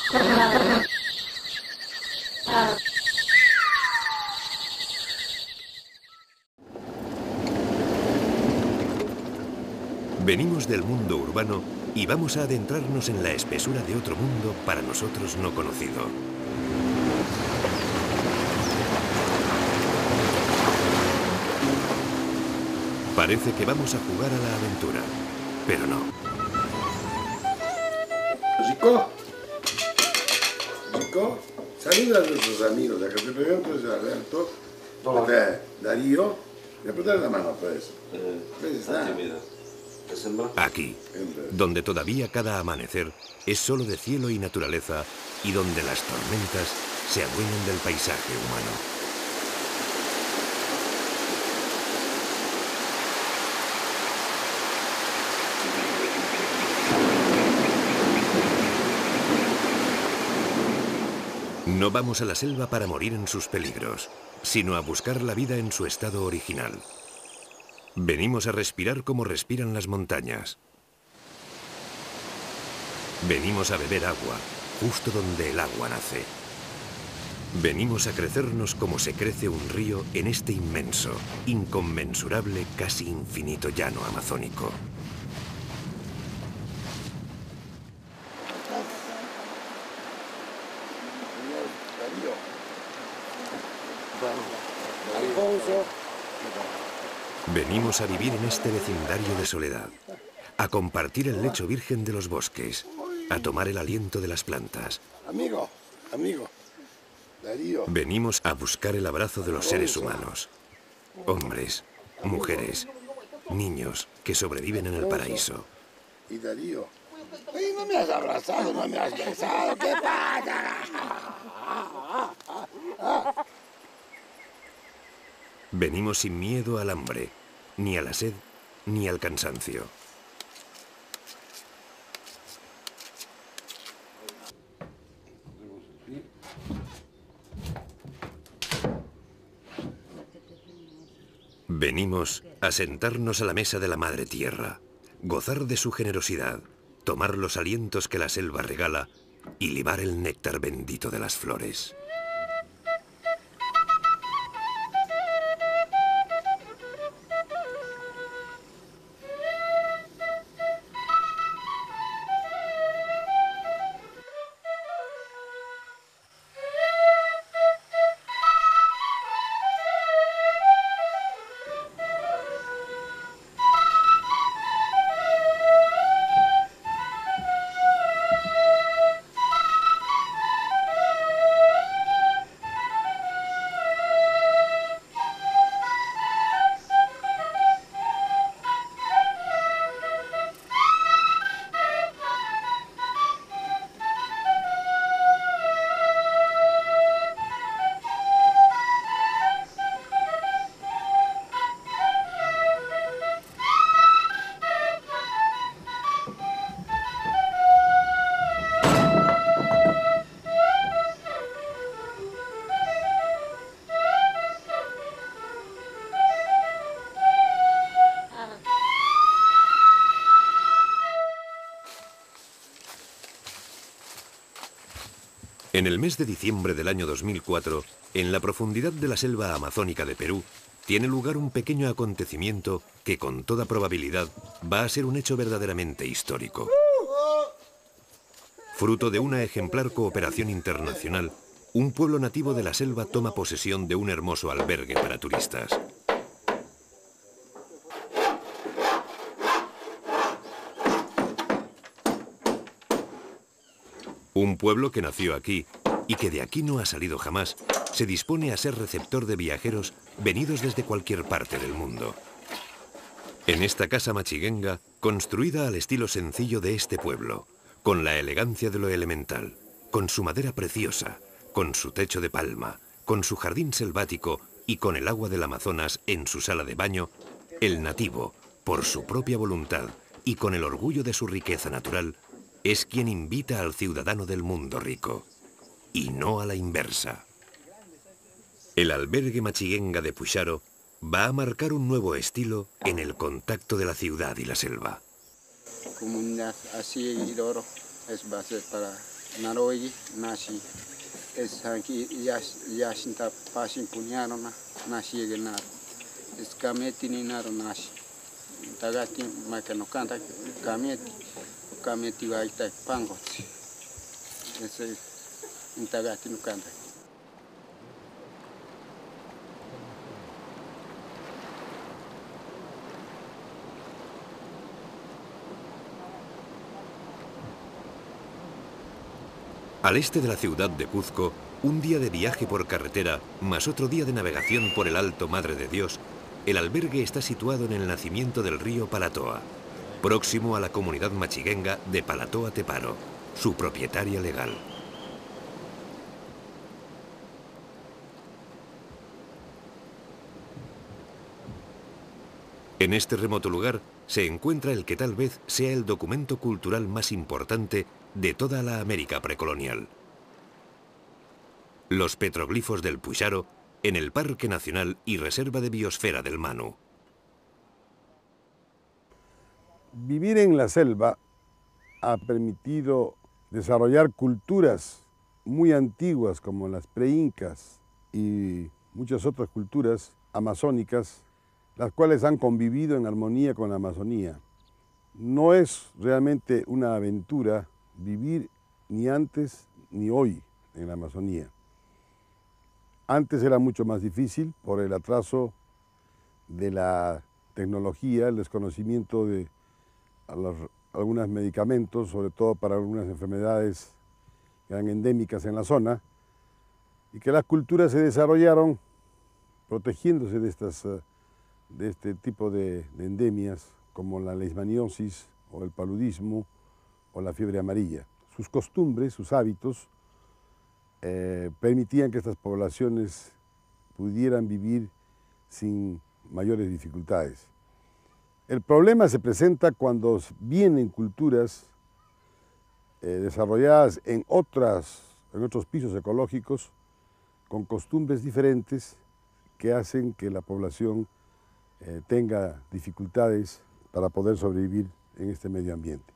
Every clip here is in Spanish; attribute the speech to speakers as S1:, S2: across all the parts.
S1: Venimos del mundo urbano y vamos a adentrarnos en la espesura de otro mundo para nosotros no conocido. Parece que vamos a jugar a la aventura, pero no.
S2: Chico, saluda a nuestros amigos, a que te pregunto si Alberto, Darío, le apretar la mano, pues.
S1: Aquí, donde todavía cada amanecer es solo de cielo y naturaleza y donde las tormentas se adueñan del paisaje humano. No vamos a la selva para morir en sus peligros, sino a buscar la vida en su estado original. Venimos a respirar como respiran las montañas. Venimos a beber agua, justo donde el agua nace. Venimos a crecernos como se crece un río en este inmenso, inconmensurable, casi infinito llano amazónico. Venimos a vivir en este vecindario de soledad, a compartir el lecho virgen de los bosques, a tomar el aliento de las plantas.
S2: Amigo, Darío.
S1: Venimos a buscar el abrazo de los seres humanos, hombres, mujeres, niños que sobreviven en el paraíso.
S2: Y Darío. Ay, no me has abrazado, no me has besado, ¿qué pasa?
S1: Venimos sin miedo al hambre, ni a la sed, ni al cansancio. Venimos a sentarnos a la mesa de la Madre Tierra, gozar de su generosidad, tomar los alientos que la selva regala y libar el néctar bendito de las flores. En el mes de diciembre del año 2004, en la profundidad de la selva amazónica de Perú, tiene lugar un pequeño acontecimiento que con toda probabilidad va a ser un hecho verdaderamente histórico. Fruto de una ejemplar cooperación internacional, un pueblo nativo de la selva toma posesión de un hermoso albergue para turistas. Un pueblo que nació aquí y que de aquí no ha salido jamás, se dispone a ser receptor de viajeros venidos desde cualquier parte del mundo. En esta casa machiguenga, construida al estilo sencillo de este pueblo, con la elegancia de lo elemental, con su madera preciosa, con su techo de palma, con su jardín selvático y con el agua del Amazonas en su sala de baño, el nativo, por su propia voluntad y con el orgullo de su riqueza natural, es quien invita al ciudadano del mundo rico, y no a la inversa. El albergue machiguenga de Puxaro va a marcar un nuevo estilo en el contacto de la ciudad y la selva.
S3: Comunidad así y oro es base para naroigi nasi es aquí ya sinta pasin punyano nasi ege nar es kameti ni naro nasi tagati makano kanta kameti va ita pangots ese tagati no kanta.
S1: Al este de la ciudad de Cuzco, un día de viaje por carretera, más otro día de navegación por el Alto Madre de Dios, el albergue está situado en el nacimiento del río Palatoa, próximo a la comunidad machiguenga de Palatoa Teparo, su propietaria legal. En este remoto lugar se encuentra el que tal vez sea el documento cultural más importante de toda la América precolonial. Los petroglifos del Pucharo en el Parque Nacional y Reserva de Biosfera del Manu.
S2: Vivir en la selva ha permitido desarrollar culturas muy antiguas como las preincas y muchas otras culturas amazónicas, las cuales han convivido en armonía con la Amazonía. No es realmente una aventura vivir ni antes ni hoy en la Amazonía. Antes era mucho más difícil por el atraso de la tecnología, el desconocimiento de algunos medicamentos, sobre todo para algunas enfermedades que eran endémicas en la zona, y que las culturas se desarrollaron protegiéndose de este tipo de endemias, como la leishmaniosis o el paludismo o la fiebre amarilla. Sus costumbres, sus hábitos, permitían que estas poblaciones pudieran vivir sin mayores dificultades. El problema se presenta cuando vienen culturas desarrolladas en otros pisos ecológicos con costumbres diferentes que hacen que la población tenga dificultades para poder sobrevivir en este medio ambiente.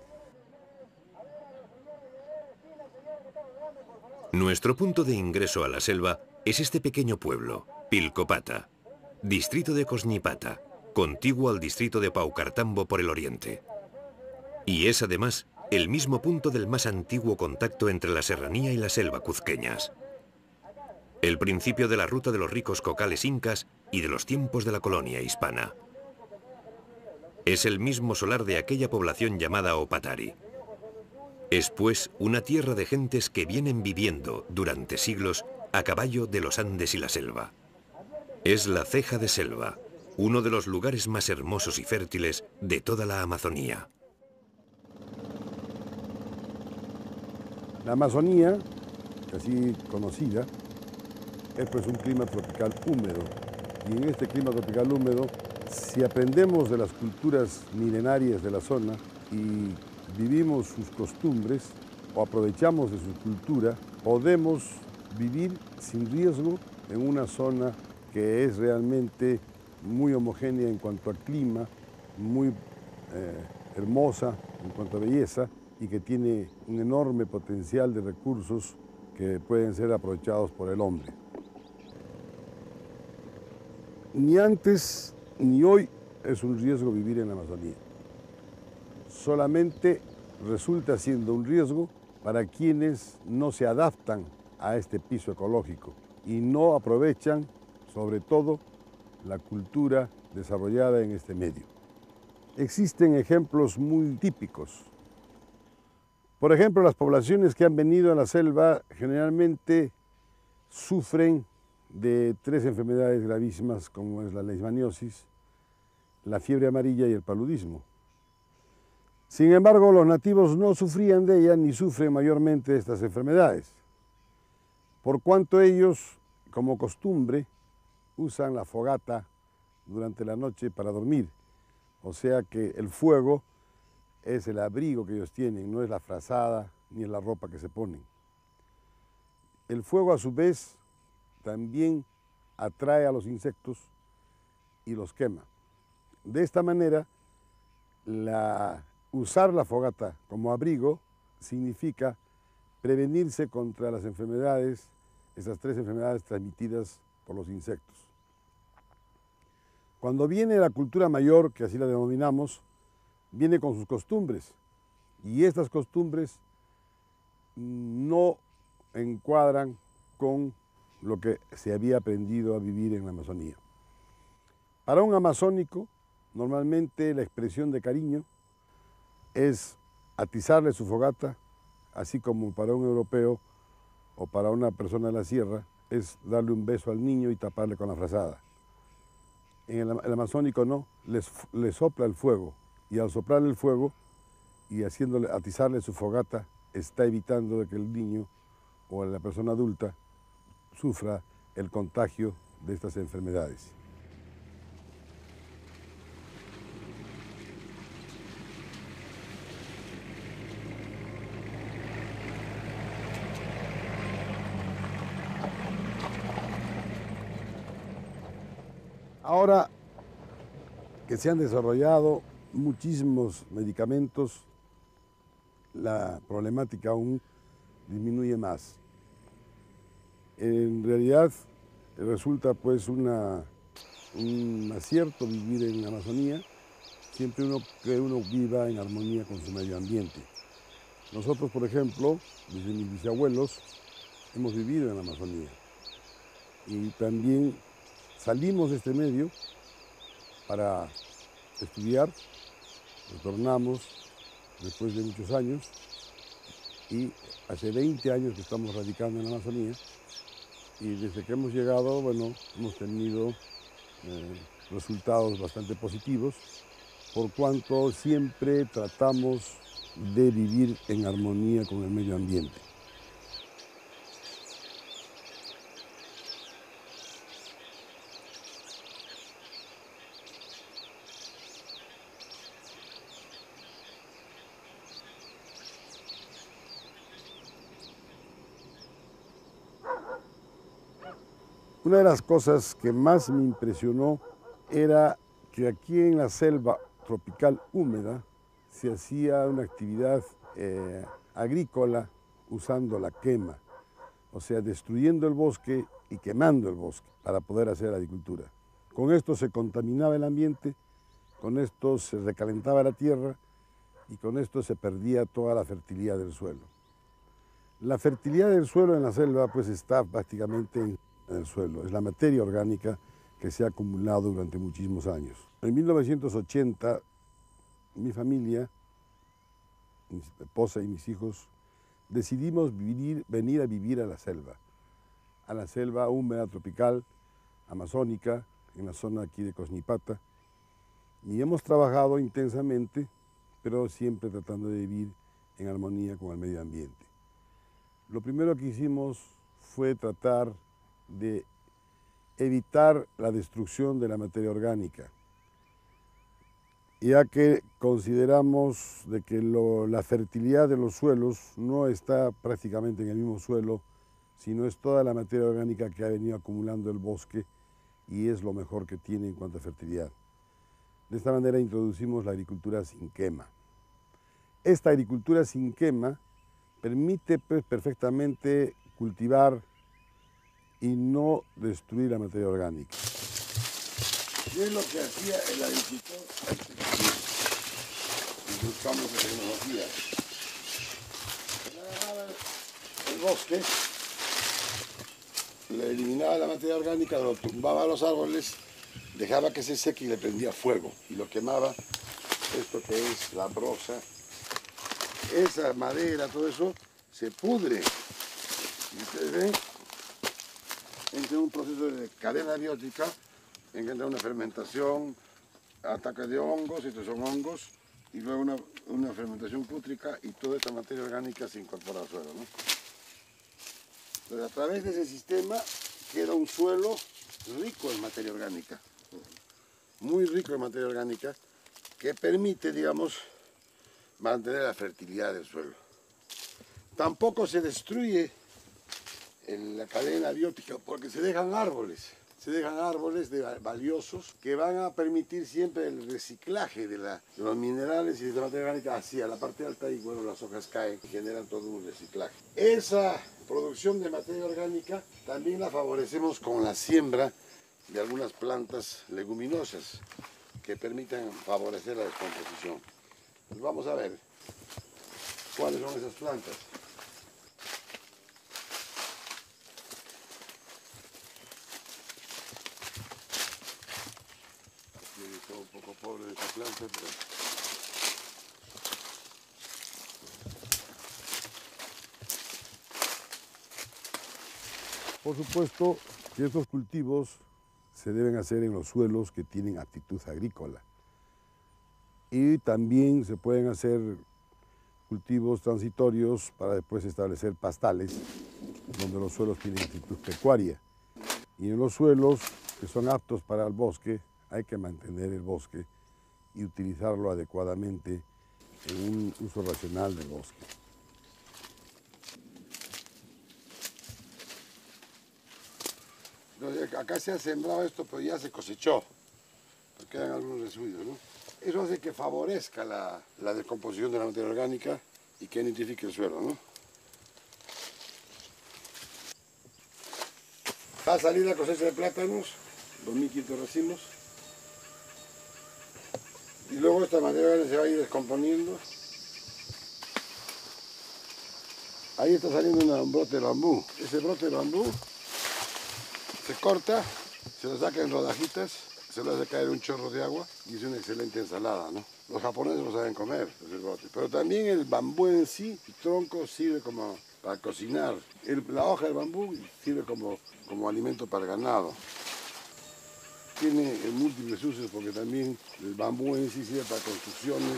S1: Nuestro punto de ingreso a la selva es este pequeño pueblo, Pilcopata, distrito de Cosñipata, contiguo al distrito de Paucartambo por el oriente. Y es además el mismo punto del más antiguo contacto entre la serranía y la selva cuzqueñas. El principio de la ruta de los ricos cocales incas y de los tiempos de la colonia hispana. Es el mismo solar de aquella población llamada Opatari. Es pues una tierra de gentes que vienen viviendo durante siglos a caballo de los Andes y la selva. Es la ceja de selva, uno de los lugares más hermosos y fértiles de toda la Amazonía.
S2: La Amazonía, así conocida, es pues un clima tropical húmedo. Y en este clima tropical húmedo, si aprendemos de las culturas milenarias de la zona y vivimos sus costumbres o aprovechamos de su cultura, podemos vivir sin riesgo en una zona que es realmente muy homogénea en cuanto al clima, muy hermosa en cuanto a belleza y que tiene un enorme potencial de recursos que pueden ser aprovechados por el hombre. Ni antes ni hoy es un riesgo vivir en la Amazonía. Solamente resulta siendo un riesgo para quienes no se adaptan a este piso ecológico y no aprovechan, sobre todo, la cultura desarrollada en este medio. Existen ejemplos muy típicos. Por ejemplo, las poblaciones que han venido a la selva generalmente sufren de 3 enfermedades gravísimas como es la leishmaniosis, la fiebre amarilla y el paludismo. Sin embargo, los nativos no sufrían de ellas ni sufren mayormente de estas enfermedades, por cuanto ellos, como costumbre, usan la fogata durante la noche para dormir. O sea que el fuego es el abrigo que ellos tienen, no es la frazada ni es la ropa que se ponen. El fuego, a su vez, también atrae a los insectos y los quema. De esta manera, usar la fogata como abrigo significa prevenirse contra las enfermedades, esas 3 enfermedades transmitidas por los insectos. Cuando viene la cultura mayor, que así la denominamos, viene con sus costumbres, y estas costumbres no encuadran con lo que se había aprendido a vivir en la Amazonía. Para un amazónico, normalmente la expresión de cariño es atizarle su fogata, así como para un europeo o para una persona de la sierra, es darle un beso al niño y taparle con la frazada. En el amazónico no, le sopla el fuego, y al soplarle el fuego y atizarle su fogata, está evitando de que el niño o la persona adulta sufra el contagio de estas enfermedades. Ahora que se han desarrollado muchísimos medicamentos, la problemática aún disminuye más. En realidad resulta pues un acierto vivir en la Amazonía, siempre que uno viva en armonía con su medio ambiente. Nosotros, por ejemplo, desde mis bisabuelos, hemos vivido en la Amazonía y también salimos de este medio para estudiar, retornamos después de muchos años y hace 20 años que estamos radicando en la Amazonía y desde que hemos llegado, bueno, hemos tenido resultados bastante positivos por cuanto siempre tratamos de vivir en armonía con el medio ambiente. Una de las cosas que más me impresionó era que aquí en la selva tropical húmeda se hacía una actividad agrícola usando la quema, o sea, destruyendo el bosque y quemando el bosque para poder hacer agricultura. Con esto se contaminaba el ambiente, con esto se recalentaba la tierra y con esto se perdía toda la fertilidad del suelo. La fertilidad del suelo en la selva pues está prácticamente en el suelo, es la materia orgánica que se ha acumulado durante muchísimos años. En 1980 mi familia, mi esposa y mis hijos, decidimos venir a vivir a la selva húmeda tropical, amazónica, en la zona aquí de Cosnipata, y hemos trabajado intensamente, pero siempre tratando de vivir en armonía con el medio ambiente. Lo primero que hicimos fue tratar de evitar la destrucción de la materia orgánica, ya que consideramos de que la fertilidad de los suelos no está prácticamente en el mismo suelo, sino es toda la materia orgánica que ha venido acumulando el bosque y es lo mejor que tiene en cuanto a fertilidad. De esta manera introducimos la agricultura sin quema. Esta agricultura sin quema permite pues, perfectamente cultivar y no destruir la materia orgánica. ¿Qué es lo que hacía el agricultor? Buscamos la tecnología. Él agarraba el bosque, le eliminaba la materia orgánica, lo tumbaba a los árboles, dejaba que se seque y le prendía fuego y lo quemaba. Esto que es la brosa, esa madera, todo eso se pudre. Y ustedes ven, entra un proceso de cadena biótica, entra una fermentación, ataque de hongos, estos son hongos, y luego una fermentación pútrica y toda esta materia orgánica se incorpora al suelo, ¿no? Entonces, a través de ese sistema queda un suelo rico en materia orgánica, muy rico en materia orgánica, que permite, digamos, mantener la fertilidad del suelo. Tampoco se destruye la cadena biótica porque se dejan árboles, se dejan árboles valiosos que van a permitir siempre el reciclaje de los minerales y de la materia orgánica hacia la parte alta y bueno, las hojas caen y generan todo un reciclaje. Esa producción de materia orgánica también la favorecemos con la siembra de algunas plantas leguminosas que permitan favorecer la descomposición. Pues vamos a ver cuáles son esas plantas. Está un poco pobre de esta planta, pero... Por supuesto que estos cultivos se deben hacer en los suelos que tienen aptitud agrícola. Y también se pueden hacer cultivos transitorios para después establecer pastales, donde los suelos tienen aptitud pecuaria. Y en los suelos que son aptos para el bosque, hay que mantener el bosque y utilizarlo adecuadamente en un uso racional del bosque. Acá se ha sembrado esto, pero ya se cosechó, porque quedan algunos residuos, ¿no? Eso hace que favorezca la descomposición de la materia orgánica y que nitrifique el suelo, ¿no? Va a salir la cosecha de plátanos, 2.500 racimos. Y luego esta materia orgánica se va a ir descomponiendo. Ahí está saliendo un brote de bambú. Ese brote de bambú se corta, se lo saca en rodajitas, se lo hace caer un chorro de agua y es una excelente ensalada, ¿no? Los japoneses lo saben comer, ese brote. Pero también el bambú en sí, el tronco, sirve como para cocinar. La hoja del bambú sirve como alimento para el ganado. Tiene múltiples usos porque también el bambú en sí sirve para construcciones.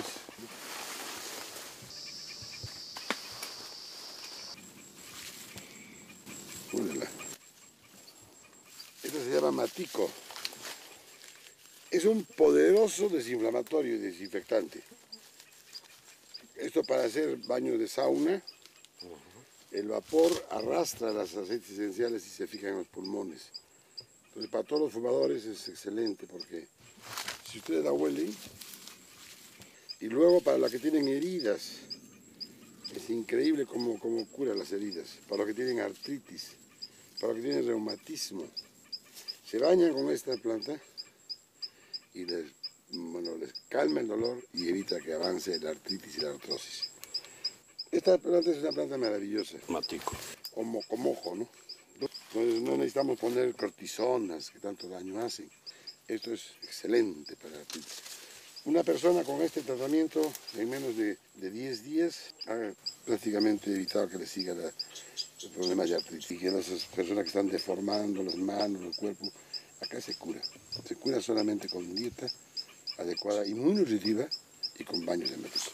S2: Esto se llama matico. Es un poderoso desinflamatorio y desinfectante. Esto para hacer baños de sauna, el vapor arrastra los aceites esenciales y se fija en los pulmones. Entonces para todos los fumadores es excelente porque si ustedes la huelen, y luego para los que tienen heridas, es increíble cómo cura las heridas. Para los que tienen artritis, para los que tienen reumatismo, se bañan con esta planta y les calma el dolor y evita que avance la artritis y la artrosis. Esta planta es una planta maravillosa.
S4: Matico.
S2: Como ojo, ¿no? Entonces no necesitamos poner cortisonas que tanto daño hacen. Esto es excelente para la artritis. Una persona con este tratamiento en menos de 10 días ha prácticamente evitado que le siga los problemas de artritis. Y que esas personas que están deformando las manos, el cuerpo, acá se cura. Se cura solamente con dieta adecuada y muy nutritiva y con baños de matico.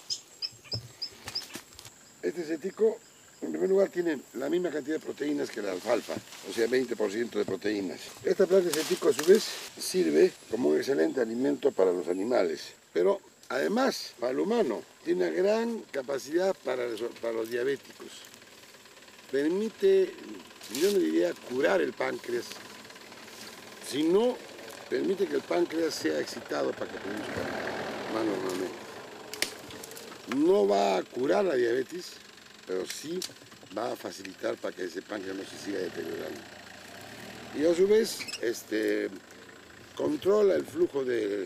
S2: Este cetico, en primer lugar, tiene la misma cantidad de proteínas que la alfalfa, o sea, 20% de proteínas. Esta planta de cetico, a su vez, sirve como un excelente alimento para los animales, pero además, para el humano, tiene una gran capacidad para los diabéticos. Permite, yo no diría curar el páncreas, sino permite que el páncreas sea excitado para que produzca más normalmente. No va a curar la diabetes, pero sí va a facilitar para que ese páncreas no se siga deteriorando. Y a su vez, controla el flujo de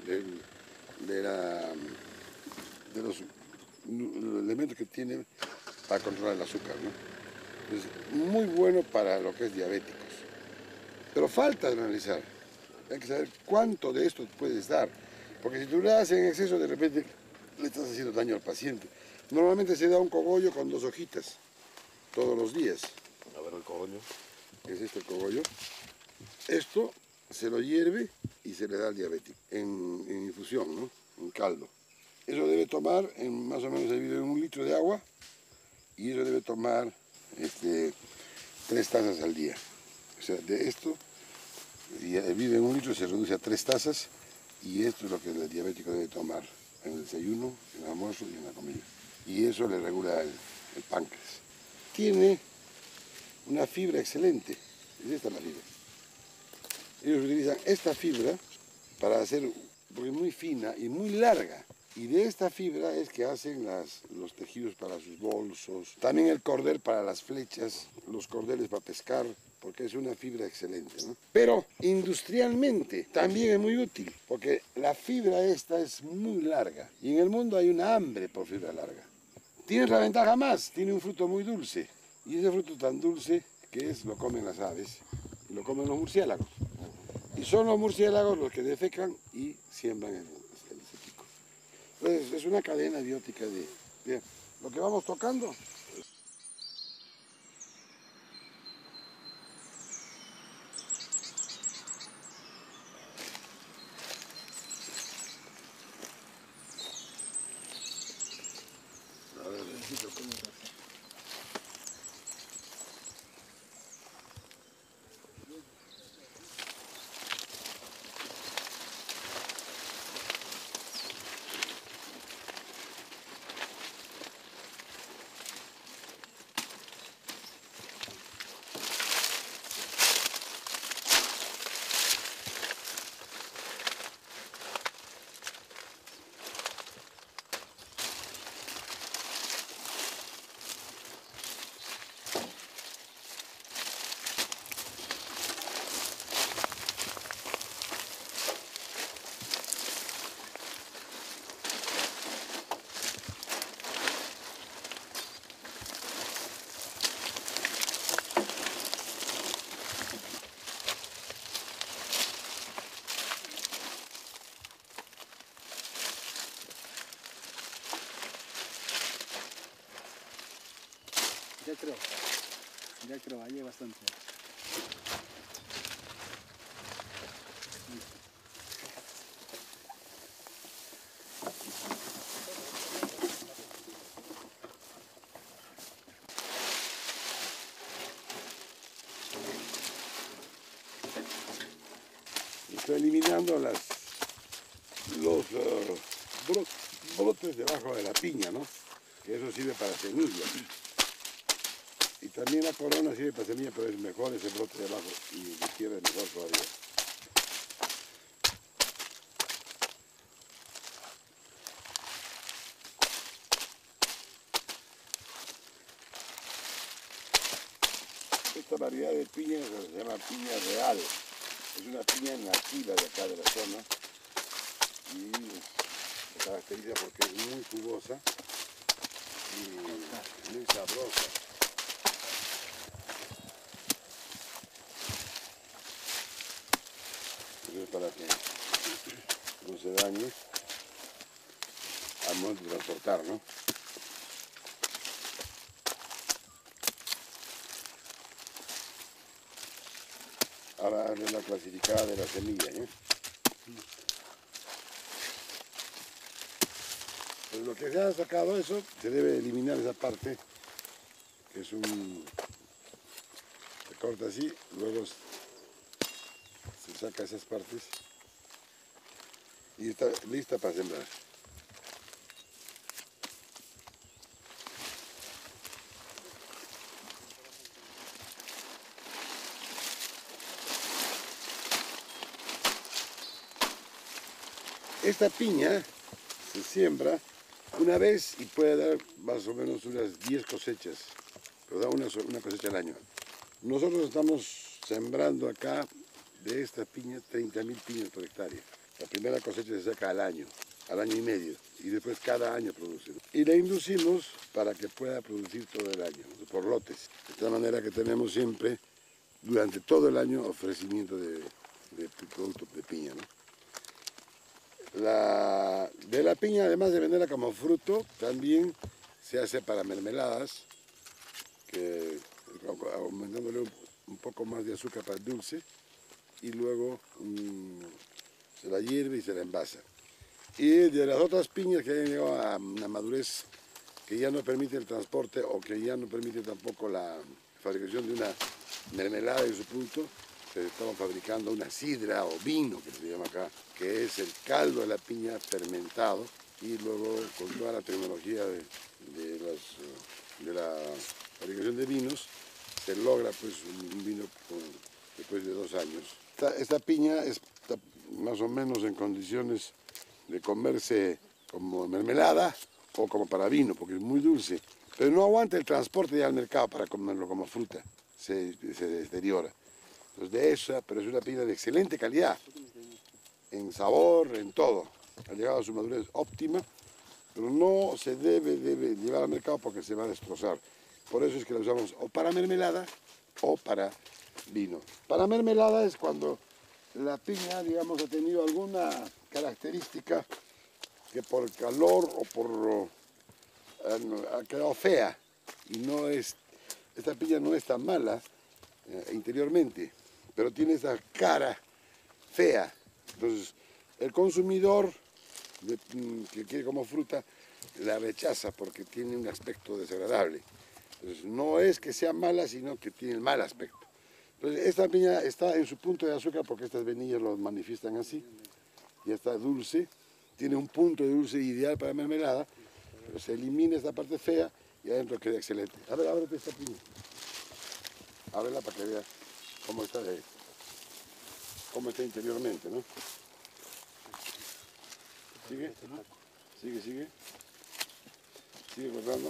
S2: los elementos que tiene para controlar el azúcar, ¿no? Es muy bueno para lo que es diabéticos. Pero falta analizar. Hay que saber cuánto de esto puedes dar. Porque si tú le das en exceso, de repente le estás haciendo daño al paciente. Normalmente se da un cogollo con 2 hojitas, todos los días.
S4: A ver el cogollo.
S2: Es este el cogollo. Esto se lo hierve y se le da al diabético, en infusión, ¿no? En caldo. Eso debe tomar más o menos hervido en 1 litro de agua y eso debe tomar 3 tazas al día. O sea, de esto, hervido en 1 litro se reduce a 3 tazas y esto es lo que el diabético debe tomar en el desayuno, en el almuerzo y en la comida. Y eso le regula el páncreas. Tiene una fibra excelente. Es esta la fibra. ellos utilizan esta fibra para hacer, porque es muy fina y muy larga. Y de esta fibra es que hacen los tejidos para sus bolsos. También el cordel para las flechas, los cordeles para pescar, porque es una fibra excelente, ¿no? Pero industrialmente también es muy útil, porque la fibra esta es muy larga. Y en el mundo hay una hambre por fibra larga. Tiene otra ventaja más, tiene un fruto muy dulce. Y ese fruto tan dulce que lo comen las aves y lo comen los murciélagos. Y son los murciélagos los que defecan y siembran ese pico. Entonces es una cadena biótica de... Bien, lo que vamos tocando... A ver, necesito cómo se hace.
S4: Ya creo, hay bastante.
S2: Estoy eliminando los brotes debajo de la piña, ¿no? Que eso sirve para semillas. Y también la corona sirve para semilla, pero es mejor ese brote de abajo y de tierra es mejor todavía. Esta variedad de piña se llama piña real. Es una piña nativa de acá de la zona y se caracteriza porque es muy jugosa y muy sabrosa. Entonces, para que no se dañe al momento de transportar, ¿no? Ahora es la clasificada de la semilla, ¿eh? Pues lo que se ha sacado eso, se debe eliminar esa parte, que es se corta así, luego se saca esas partes y está lista para sembrar. Esta piña se siembra una vez y puede dar más o menos unas 10 cosechas, pero da una cosecha al año. Nosotros estamos sembrando acá de esta piña 30.000 piñas por hectárea. La primera cosecha se saca al año y medio, y después cada año produce. Y la inducimos para que pueda producir todo el año, por lotes. De tal manera que tenemos siempre, durante todo el año, ofrecimiento de productos de piña, ¿no? De la piña, además de venderla como fruto, también se hace para mermeladas, aumentándole un poco más de azúcar para el dulce, y luego se la hierve y se la envasa. Y de las otras piñas que hayan llegado a una madurez que ya no permite el transporte o que ya no permite tampoco la fabricación de una mermelada en su punto, estamos fabricando una sidra o vino, que se llama acá, que es el caldo de la piña fermentado, y luego con toda la tecnología de la fabricación de vinos se logra pues un vino después de 2 años Esta piña está más o menos en condiciones de comerse como mermelada o como para vino, porque es muy dulce. Pero no aguanta el transporte ya al mercado para comerlo como fruta, se deteriora. Entonces de esa, pero es una piña de excelente calidad, en sabor, en todo. Ha llegado a su madurez óptima, pero no se debe llevar al mercado porque se va a destrozar. Por eso es que la usamos o para mermelada o para vino. Para mermelada es cuando la piña, digamos, ha tenido alguna característica que por calor o por ha quedado fea y no es, esta piña no es tan mala interiormente, pero tiene esa cara fea. Entonces el consumidor que quiere como fruta la rechaza porque tiene un aspecto desagradable. Entonces no es que sea mala, sino que tiene el mal aspecto. Entonces esta piña está en su punto de azúcar porque estas venillas lo manifiestan así. Ya está dulce, tiene un punto de dulce ideal para mermelada, pero se elimina esta parte fea y adentro queda excelente. A ver, ábrete esta piña. Ábrela para que vea cómo está interiormente, ¿no? Sigue, sigue, sigue. Sigue cortando.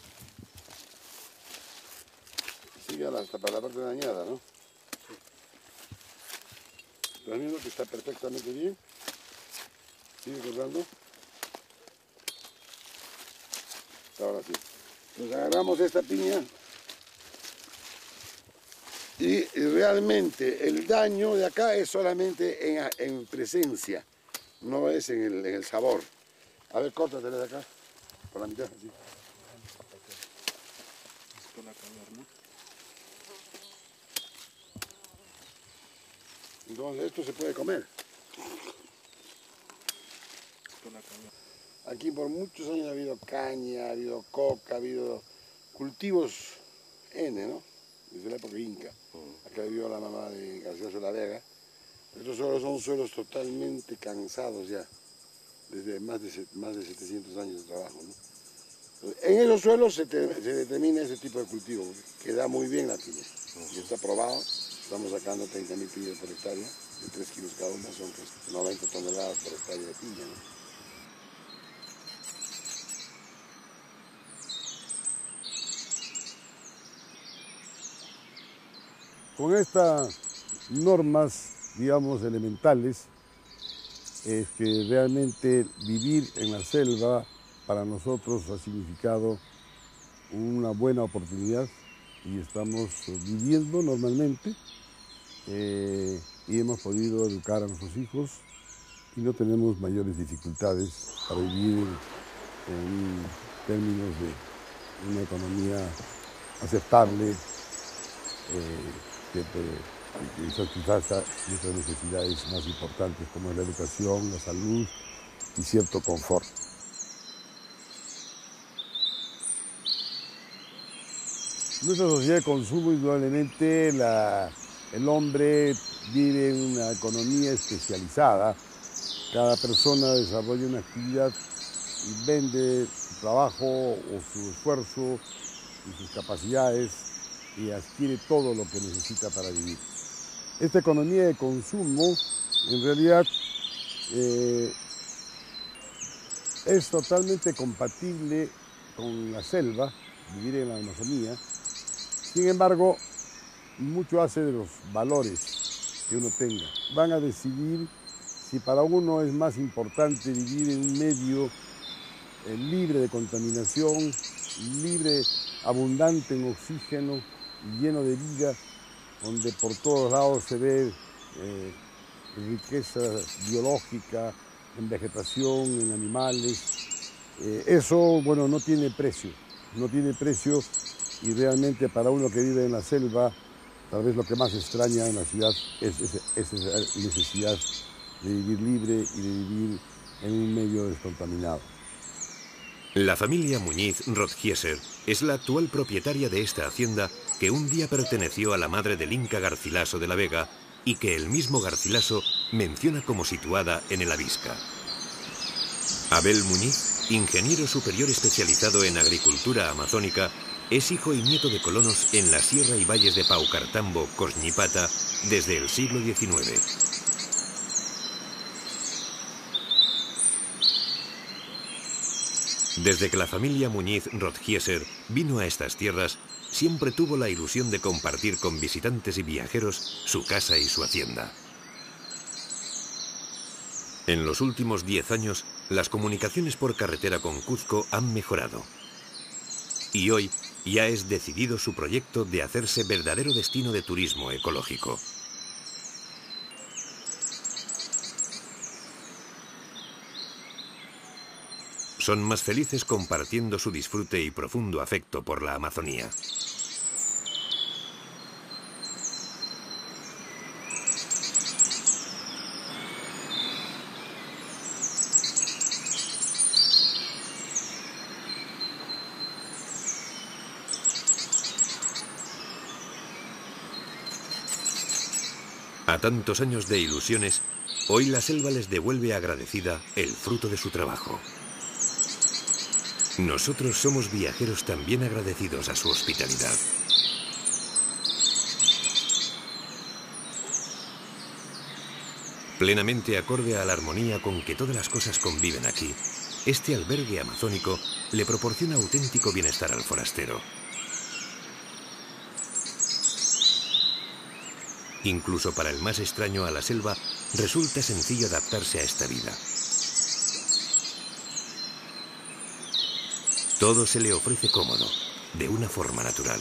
S2: Sigue hasta para la parte dañada, ¿no? ¿Estás viendo que está perfectamente bien? Sigue cortando. Ahora sí. Nos agarramos esta piña y realmente el daño de acá es solamente en presencia, no es en el sabor. A ver, córtatela de acá, por la mitad, así. Entonces esto se puede comer. Aquí por muchos años ha habido caña, ha habido coca, ha habido cultivos N, ¿no? Desde la época inca. Acá vivió la mamá de Garcilaso de la Vega. Estos suelos son suelos totalmente cansados ya, desde más de 700 años de trabajo, ¿no? En esos suelos se determina ese tipo de cultivo, que da muy bien la piña. Y está probado, estamos sacando 30.000 piñas por hectárea, de 3 kilos cada una, son pues 90 toneladas por hectárea de piña, ¿no? Con estas normas, digamos, elementales, es que realmente vivir en la selva para nosotros ha significado una buena oportunidad y estamos viviendo normalmente y hemos podido educar a nuestros hijos y no tenemos mayores dificultades para vivir en términos de una economía aceptable que satisfaga nuestras necesidades más importantes como es la educación, la salud y cierto confort. Nuestra sociedad de consumo, indudablemente, el hombre vive en una economía especializada. Cada persona desarrolla una actividad y vende su trabajo o su esfuerzo y sus capacidades y adquiere todo lo que necesita para vivir. Esta economía de consumo, en realidad, es totalmente compatible con la selva, vivir en la Amazonía. Sin embargo, mucho hace de los valores que uno tenga. Van a decidir si para uno es más importante vivir en un medio libre de contaminación, libre, abundante en oxígeno, lleno de vida, donde por todos lados se ve riqueza biológica, en vegetación, en animales. Eso, bueno, no tiene precio y realmente para uno que vive en la selva, tal vez lo que más extraña en la ciudad es esa necesidad de vivir libre y de vivir en un medio descontaminado.
S1: La familia Muñiz Rothgieser es la actual propietaria de esta hacienda que un día perteneció a la madre del Inca Garcilaso de la Vega y que el mismo Garcilaso menciona como situada en el Avisca. Abel Muñiz, ingeniero superior especializado en agricultura amazónica, es hijo y nieto de colonos en la sierra y valles de Paucartambo, Cosñipata desde el siglo XIX. Desde que la familia Muñiz Rothgieser vino a estas tierras, siempre tuvo la ilusión de compartir con visitantes y viajeros su casa y su hacienda. En los últimos 10 años, las comunicaciones por carretera con Cuzco han mejorado. Y hoy ya es decidido su proyecto de hacerse verdadero destino de turismo ecológico. Son más felices compartiendo su disfrute y profundo afecto por la Amazonía. A tantos años de ilusiones, hoy la selva les devuelve agradecida el fruto de su trabajo. Nosotros somos viajeros también agradecidos a su hospitalidad. Plenamente acorde a la armonía con que todas las cosas conviven aquí, este albergue amazónico le proporciona auténtico bienestar al forastero. Incluso para el más extraño a la selva, resulta sencillo adaptarse a esta vida. Todo se le ofrece cómodo, de una forma natural.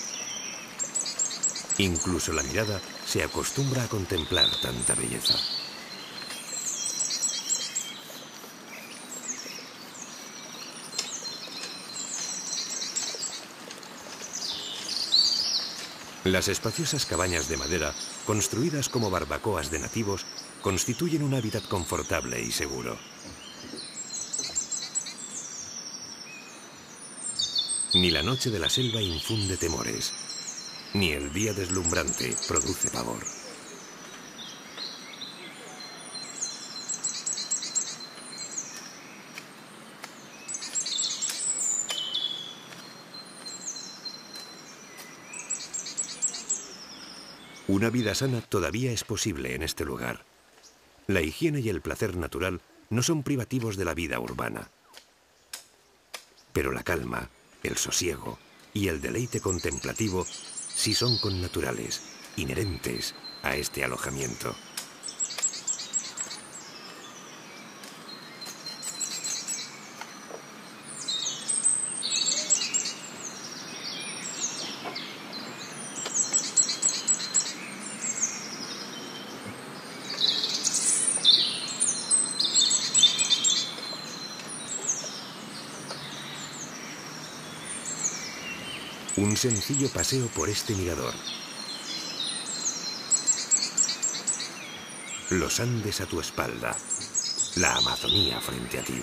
S1: Incluso la mirada se acostumbra a contemplar tanta belleza. Las espaciosas cabañas de madera, construidas como barbacoas de nativos, constituyen un hábitat confortable y seguro. Ni la noche de la selva infunde temores, ni el día deslumbrante produce pavor. Una vida sana todavía es posible en este lugar. La higiene y el placer natural no son privativos de la vida urbana. Pero la calma, el sosiego y el deleite contemplativo sí son connaturales, inherentes a este alojamiento. Un sencillo paseo por este mirador. Los Andes a tu espalda. La Amazonía frente a ti.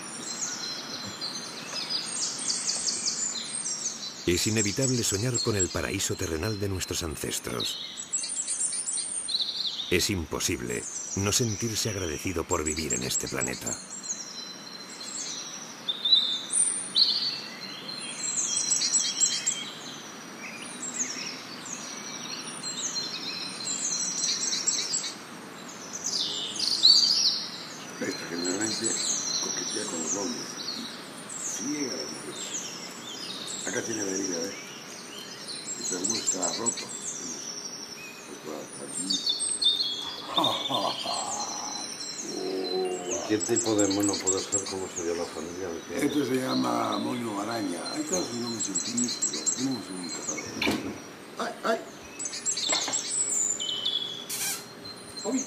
S1: Es inevitable soñar con el paraíso terrenal de nuestros ancestros. Es imposible no sentirse agradecido por vivir en este planeta.
S4: Esta generalmente coquetea con los hombres y ciega a las mujeres. Acá tiene la herida, ¿ves? Este hermoso está roto.
S5: ¿Qué tipo de mono puede ser? ¿Cómo sería la familia?
S4: Esto se llama moño araña. Hay casos de nombres científicos, pero tenemos un catálogo. ¡Ay, ay! ¡Uy!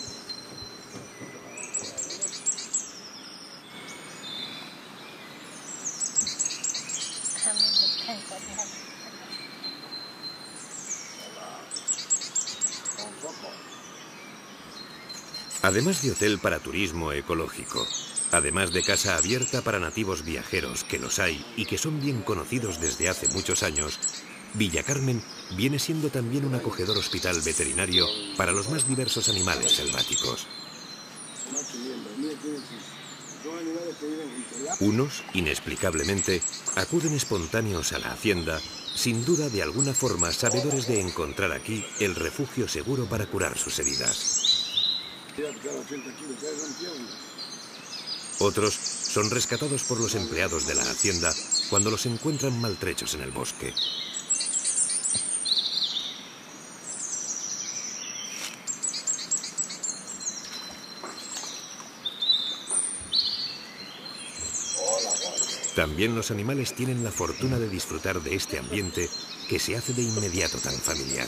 S1: Además de hotel para turismo ecológico, además de casa abierta para nativos viajeros, que los hay y que son bien conocidos desde hace muchos años, Villa Carmen viene siendo también un acogedor hospital veterinario para los más diversos animales selváticos. Unos, inexplicablemente, acuden espontáneos a la hacienda, sin duda de alguna forma sabedores de encontrar aquí el refugio seguro para curar sus heridas. Otros son rescatados por los empleados de la hacienda cuando los encuentran maltrechos en el bosque. También los animales tienen la fortuna de disfrutar de este ambiente que se hace de inmediato tan familiar.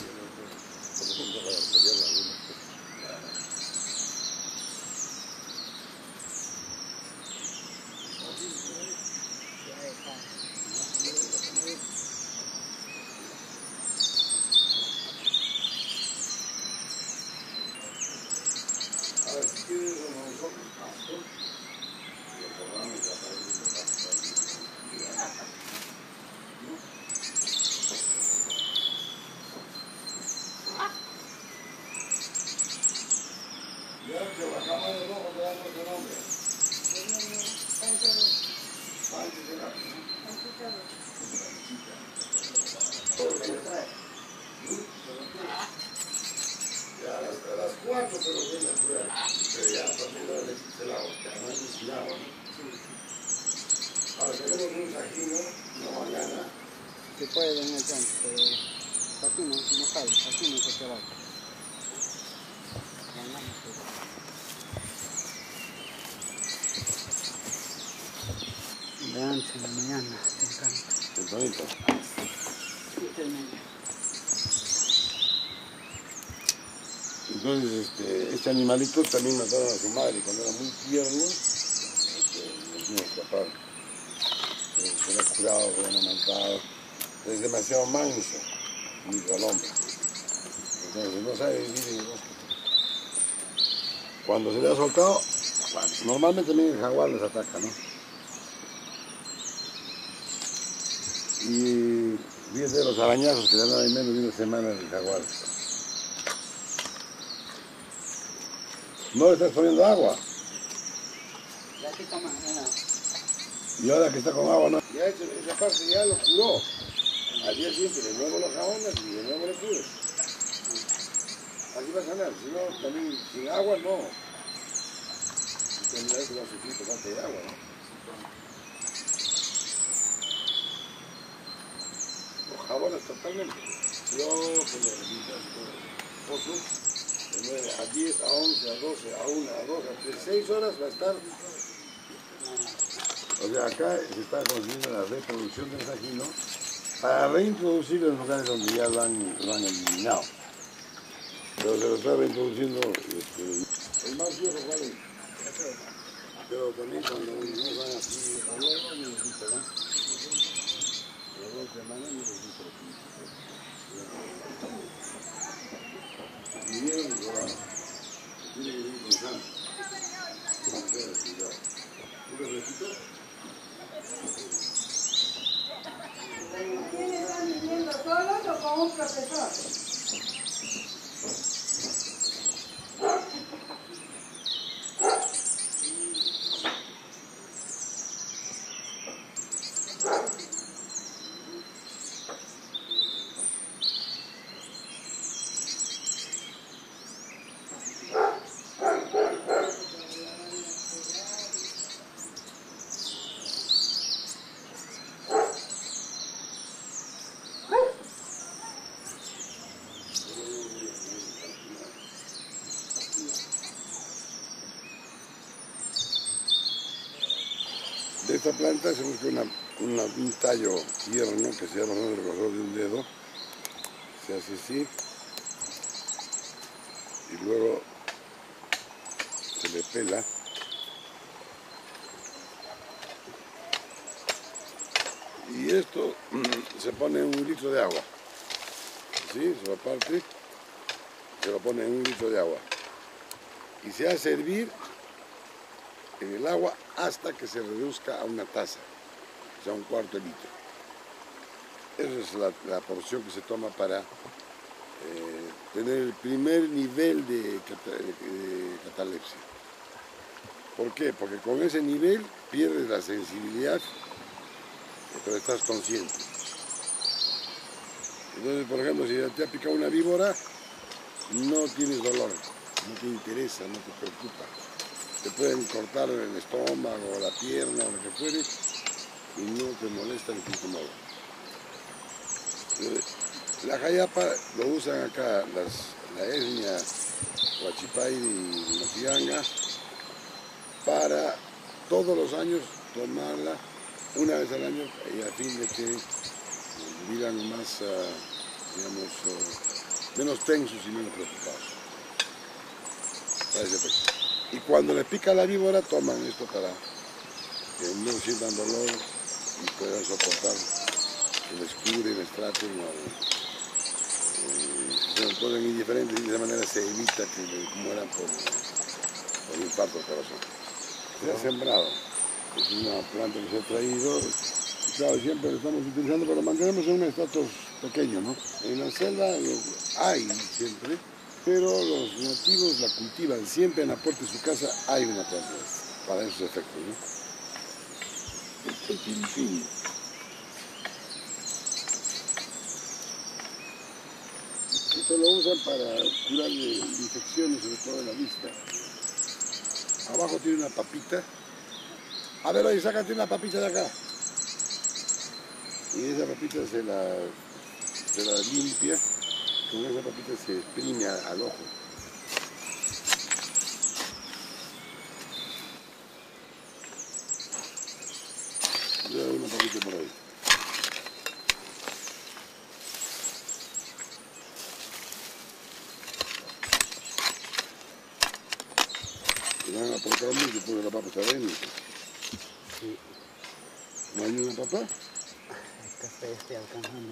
S3: Se puede en el campo, pero aquí no sale, aquí no se trabaja. De antes en la mañana, temprano.
S4: ¿Tempranito? Entonces, este animalito también mataron a su madre cuando era muy tierno. Los niños escaparon. Se lo ha curado, se lo han amamantado. Es demasiado manso, al hombre. Entonces no sabe vivir en el bosque. Cuando se le ha soltado, normalmente también el jaguar les ataca, ¿no? Y fíjense los arañazos que le han dado en menos de una semana del jaguar. No le estás poniendo agua. Y ahora que está con agua, no. Ya esa parte ya lo curó. Al día siguiente de nuevo lo jabonas y de nuevo lo curas. Así va a sanar, si no, también sin agua no. Tendrá que va a sufrir por falta de agua, ¿no? Los jabonas totalmente. Yo se le revisas por pozo, de 9 a 10, a 11, a 12, a 1, a 2, a 3, 6 horas va a estar. O sea, acá se está consiguiendo la reproducción del sajino para reintroducirlo en lugares donde ya lo han eliminado. Pero se lo está reintroduciendo el más viejo, ¿vale? Pero también cuando no van así, a luego necesito, ¿no? Las 2 semanas necesito. Y bien, bueno, tiene que ir pensando. ¿Tú le repito?
S6: ¿Quiénes están viviendo solos o con un profesor?
S4: De esta planta se busca un tallo tierno que se llama el grosor de un dedo. Se hace así. Y luego se le pela. Y esto se pone en 1 litro de agua. ¿Sí? Se lo parte, se lo pone en 1 litro de agua. Y se hace hervir en el agua hasta que se reduzca a 1 taza, o sea, 1/4 de litro. Esa es la porción que se toma para tener el primer nivel de catalepsia. ¿Por qué? Porque con ese nivel pierdes la sensibilidad, pero estás consciente. Entonces, por ejemplo, si te ha picado una víbora, no tienes dolor, no te interesa, no te preocupa. Te pueden cortar el estómago, la pierna o lo que fuere y no te molesta ni te incomoda. La jayapa lo usan acá la etnia Huachipay y Motiganga para todos los años tomarla una vez al año y a fin de que vivan más, digamos, menos tensos y menos preocupados. Para ese efecto. Y cuando les pica la víbora toman esto para que no sientan dolor y puedan soportar que les curen, les traten o se les ponen indiferentes y de esa manera se evita que les mueran por infarto al corazón. Se ha sembrado, es una planta que se ha traído, y claro, siempre lo estamos utilizando, pero lo mantenemos en un estatus pequeño, ¿no? En la selva hay siempre, pero los nativos la cultivan, siempre en la puerta de su casa hay una planta para esos efectos, ¿no? El piripiri. Esto lo usan para curar infecciones, sobre todo de la vista. Abajo tiene una papita. A ver, oye, sácate una papita de acá. Y esa papita se la limpia. Con esa papita se exprime al ojo. Le doy una papita por ahí. Te van a aportar mucho porque la papa está adentro.
S3: Sí.
S4: ¿No hay una papa?
S3: Acá estoy alcanzando.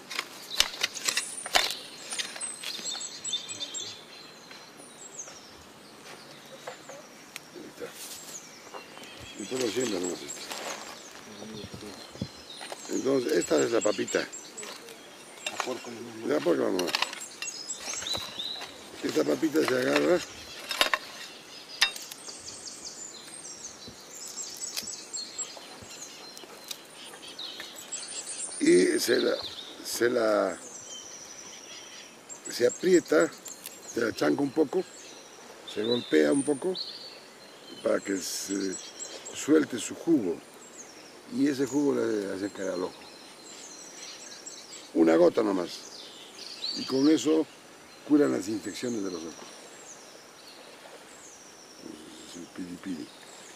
S4: Ahí está. Y todo siempre no esto. Entonces, esta es la papita. Ya, porque vamos a ver. Esta papita se agarra. Y se aprieta, se achanca un poco, se golpea un poco para que se suelte su jugo. Y ese jugo le hace caer al ojo. Una gota nomás. Y con eso curan las infecciones de los ojos. Es el piripiri.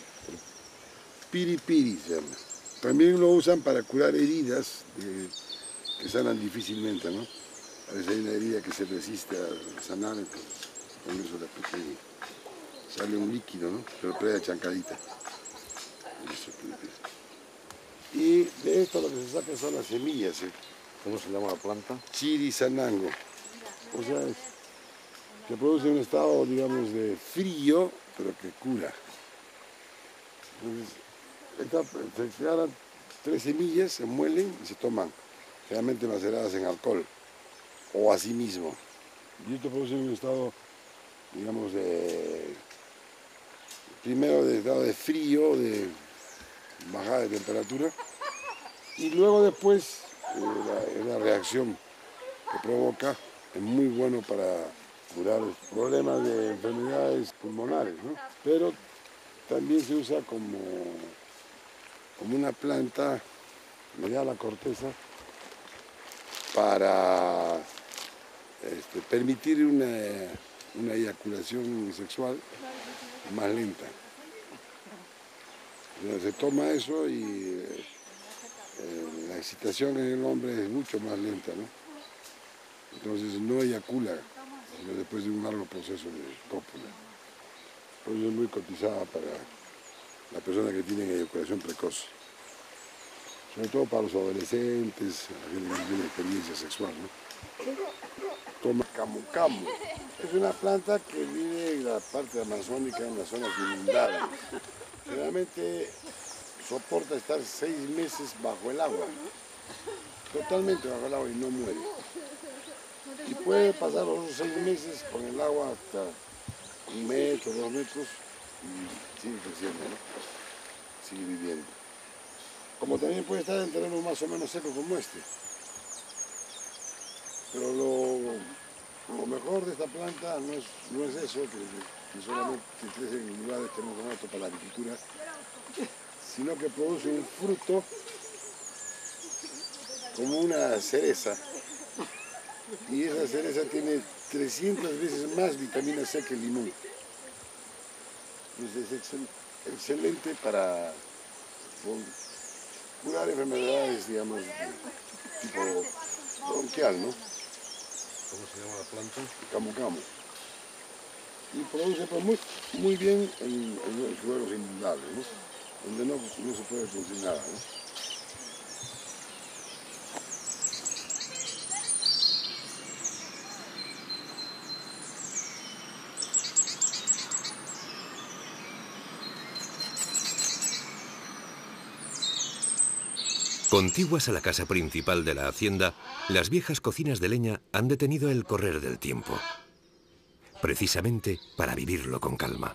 S4: Piripiri se llama. También lo usan para curar heridas que sanan difícilmente, ¿no? A veces hay una herida que se resiste a sanar, entonces con eso le aplican y sale un líquido, ¿no? Pero queda chancadita. Eso, y de esto lo que se saca son las semillas.
S5: ¿Cómo se llama la planta?
S4: Chirisanango. O sea, que produce un estado, digamos, de frío, pero que cura. Entonces, se agarran 3 semillas, se muelen y se toman, generalmente maceradas en alcohol, o así mismo. Y esto produce un estado, digamos, primero de estado de frío, de bajada de temperatura, y luego después la reacción que provoca es muy bueno para curar problemas de enfermedades pulmonares, ¿no? Pero también se usa como una planta, me da la corteza, para permitir una eyaculación sexual más lenta. Se toma eso y la excitación en el hombre es mucho más lenta, ¿no? Entonces no eyacula, sino después de un largo proceso de cópula. Por eso es muy cotizada para la persona que tiene eyaculación precoz. Sobre todo para los adolescentes, la gente que tiene experiencia sexual, ¿no? Toma camu camu. Es una planta que vive en la parte amazónica, en las zonas inundadas. Generalmente soporta estar 6 meses bajo el agua, totalmente bajo el agua y no muere. Y puede pasar los 6 meses con el agua hasta 1 metro, 2 metros y sigue creciendo, ¿no? Sigue viviendo. Como también puede estar en terrenos más o menos secos como este. Pero lo mejor de esta planta no es eso, que solamente crece en lugares que no son aptos para la agricultura, sino que produce un fruto como una cereza. Y esa cereza tiene 300 veces más vitamina C que el limón. Entonces es excelente para curar enfermedades, digamos, tipo bronquial, ¿no?
S5: ¿Cómo se llama la planta?
S4: Camu camu. Y produce pues, muy bien en los suelos inundables, ¿no? Donde no se puede producir nada, ¿no?
S1: Contiguas a la casa principal de la hacienda, las viejas cocinas de leña han detenido el correr del tiempo, precisamente para vivirlo con calma.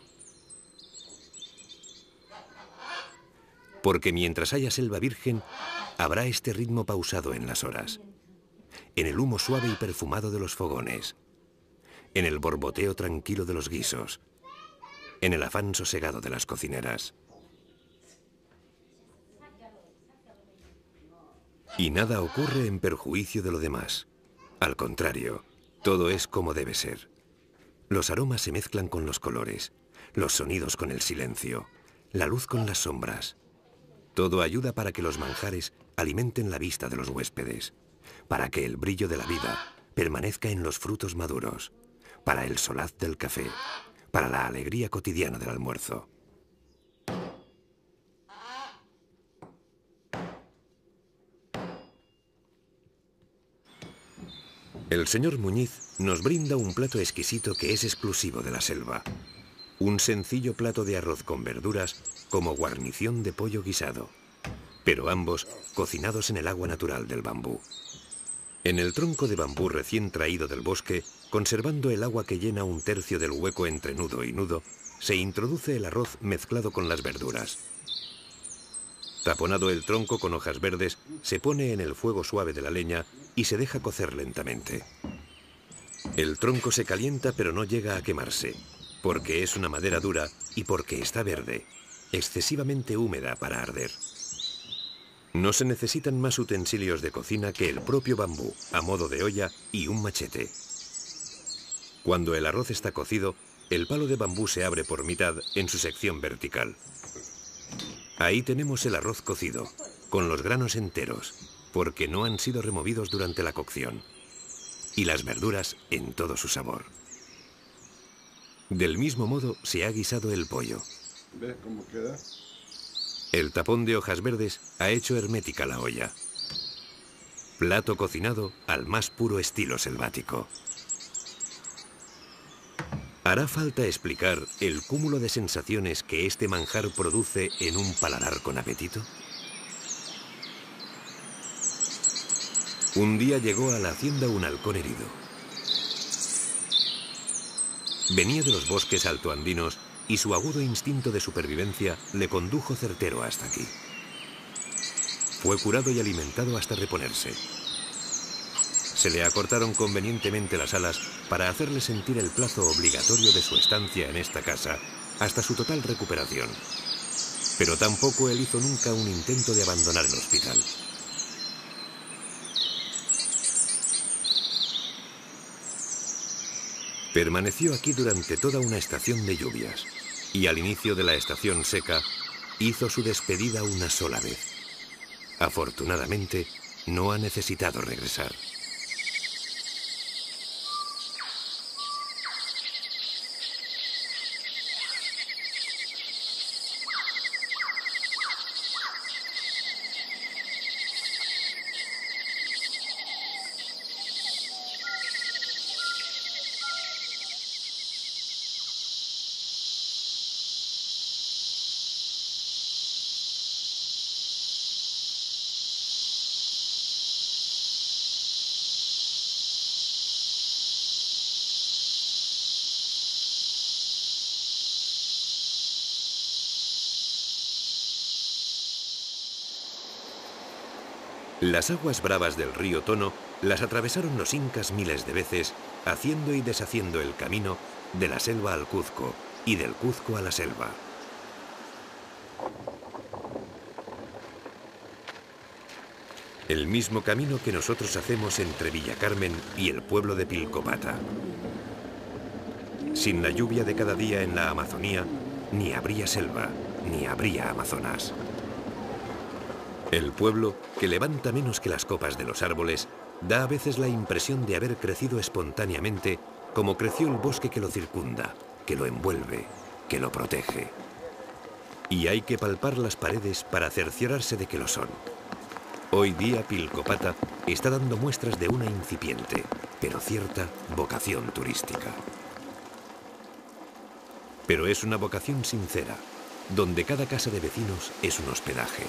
S1: Porque mientras haya selva virgen, habrá este ritmo pausado en las horas, en el humo suave y perfumado de los fogones, en el borboteo tranquilo de los guisos, en el afán sosegado de las cocineras. Y nada ocurre en perjuicio de lo demás. Al contrario, todo es como debe ser. Los aromas se mezclan con los colores, los sonidos con el silencio, la luz con las sombras. Todo ayuda para que los manjares alimenten la vista de los huéspedes, para que el brillo de la vida permanezca en los frutos maduros, para el solaz del café, para la alegría cotidiana del almuerzo. El señor Muñiz nos brinda un plato exquisito que es exclusivo de la selva. Un sencillo plato de arroz con verduras como guarnición de pollo guisado, pero ambos cocinados en el agua natural del bambú. En el tronco de bambú recién traído del bosque, conservando el agua que llena un tercio del hueco entre nudo y nudo, se introduce el arroz mezclado con las verduras. Taponado el tronco con hojas verdes, se pone en el fuego suave de la leña y se deja cocer lentamente. El tronco se calienta pero no llega a quemarse, porque es una madera dura y porque está verde, excesivamente húmeda para arder. No se necesitan más utensilios de cocina que el propio bambú, a modo de olla y un machete. Cuando el arroz está cocido, el palo de bambú se abre por mitad en su sección vertical. Ahí tenemos el arroz cocido, con los granos enteros, porque no han sido removidos durante la cocción, y las verduras en todo su sabor. Del mismo modo se ha guisado el pollo.
S4: ¿Ves cómo queda?
S1: El tapón de hojas verdes ha hecho hermética la olla. Plato cocinado al más puro estilo selvático. ¿Hará falta explicar el cúmulo de sensaciones que este manjar produce en un paladar con apetito? Un día llegó a la hacienda un halcón herido. Venía de los bosques altoandinos y su agudo instinto de supervivencia le condujo certero hasta aquí. Fue curado y alimentado hasta reponerse. Se le acortaron convenientemente las alas para hacerle sentir el plazo obligatorio de su estancia en esta casa hasta su total recuperación. Pero tampoco él hizo nunca un intento de abandonar el hospital. Permaneció aquí durante toda una estación de lluvias y al inicio de la estación seca hizo su despedida una sola vez. Afortunadamente, no ha necesitado regresar. Las aguas bravas del río Tono las atravesaron los incas miles de veces, haciendo y deshaciendo el camino de la selva al Cuzco y del Cuzco a la selva. El mismo camino que nosotros hacemos entre Villa Carmen y el pueblo de Pilcopata. Sin la lluvia de cada día en la Amazonía, ni habría selva, ni habría Amazonas. El pueblo, que levanta menos que las copas de los árboles, da a veces la impresión de haber crecido espontáneamente como creció el bosque que lo circunda, que lo envuelve, que lo protege. Y hay que palpar las paredes para cerciorarse de que lo son. Hoy día Pilcopata está dando muestras de una incipiente, pero cierta vocación turística. Pero es una vocación sincera, donde cada casa de vecinos es un hospedaje.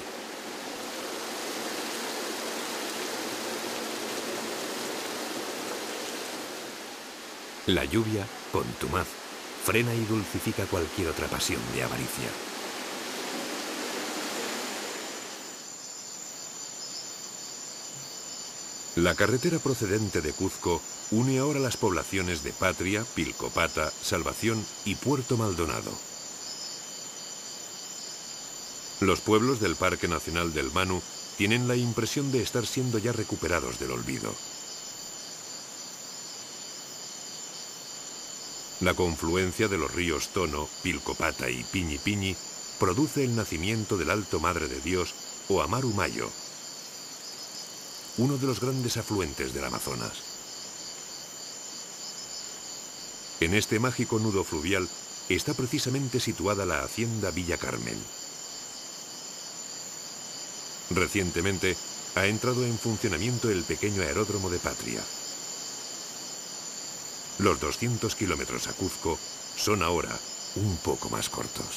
S1: La lluvia, contumaz, frena y dulcifica cualquier otra pasión de avaricia. La carretera procedente de Cuzco une ahora las poblaciones de Patria, Pilcopata, Salvación y Puerto Maldonado. Los pueblos del Parque Nacional del Manu tienen la impresión de estar siendo ya recuperados del olvido. La confluencia de los ríos Tono, Pilcopata y Piñi Piñi produce el nacimiento del Alto Madre de Dios o Amaru Mayo, uno de los grandes afluentes del Amazonas. En este mágico nudo fluvial está precisamente situada la hacienda Villa Carmen. Recientemente ha entrado en funcionamiento el pequeño aeródromo de Patria. Los 200 kilómetros a Cuzco son ahora un poco más cortos.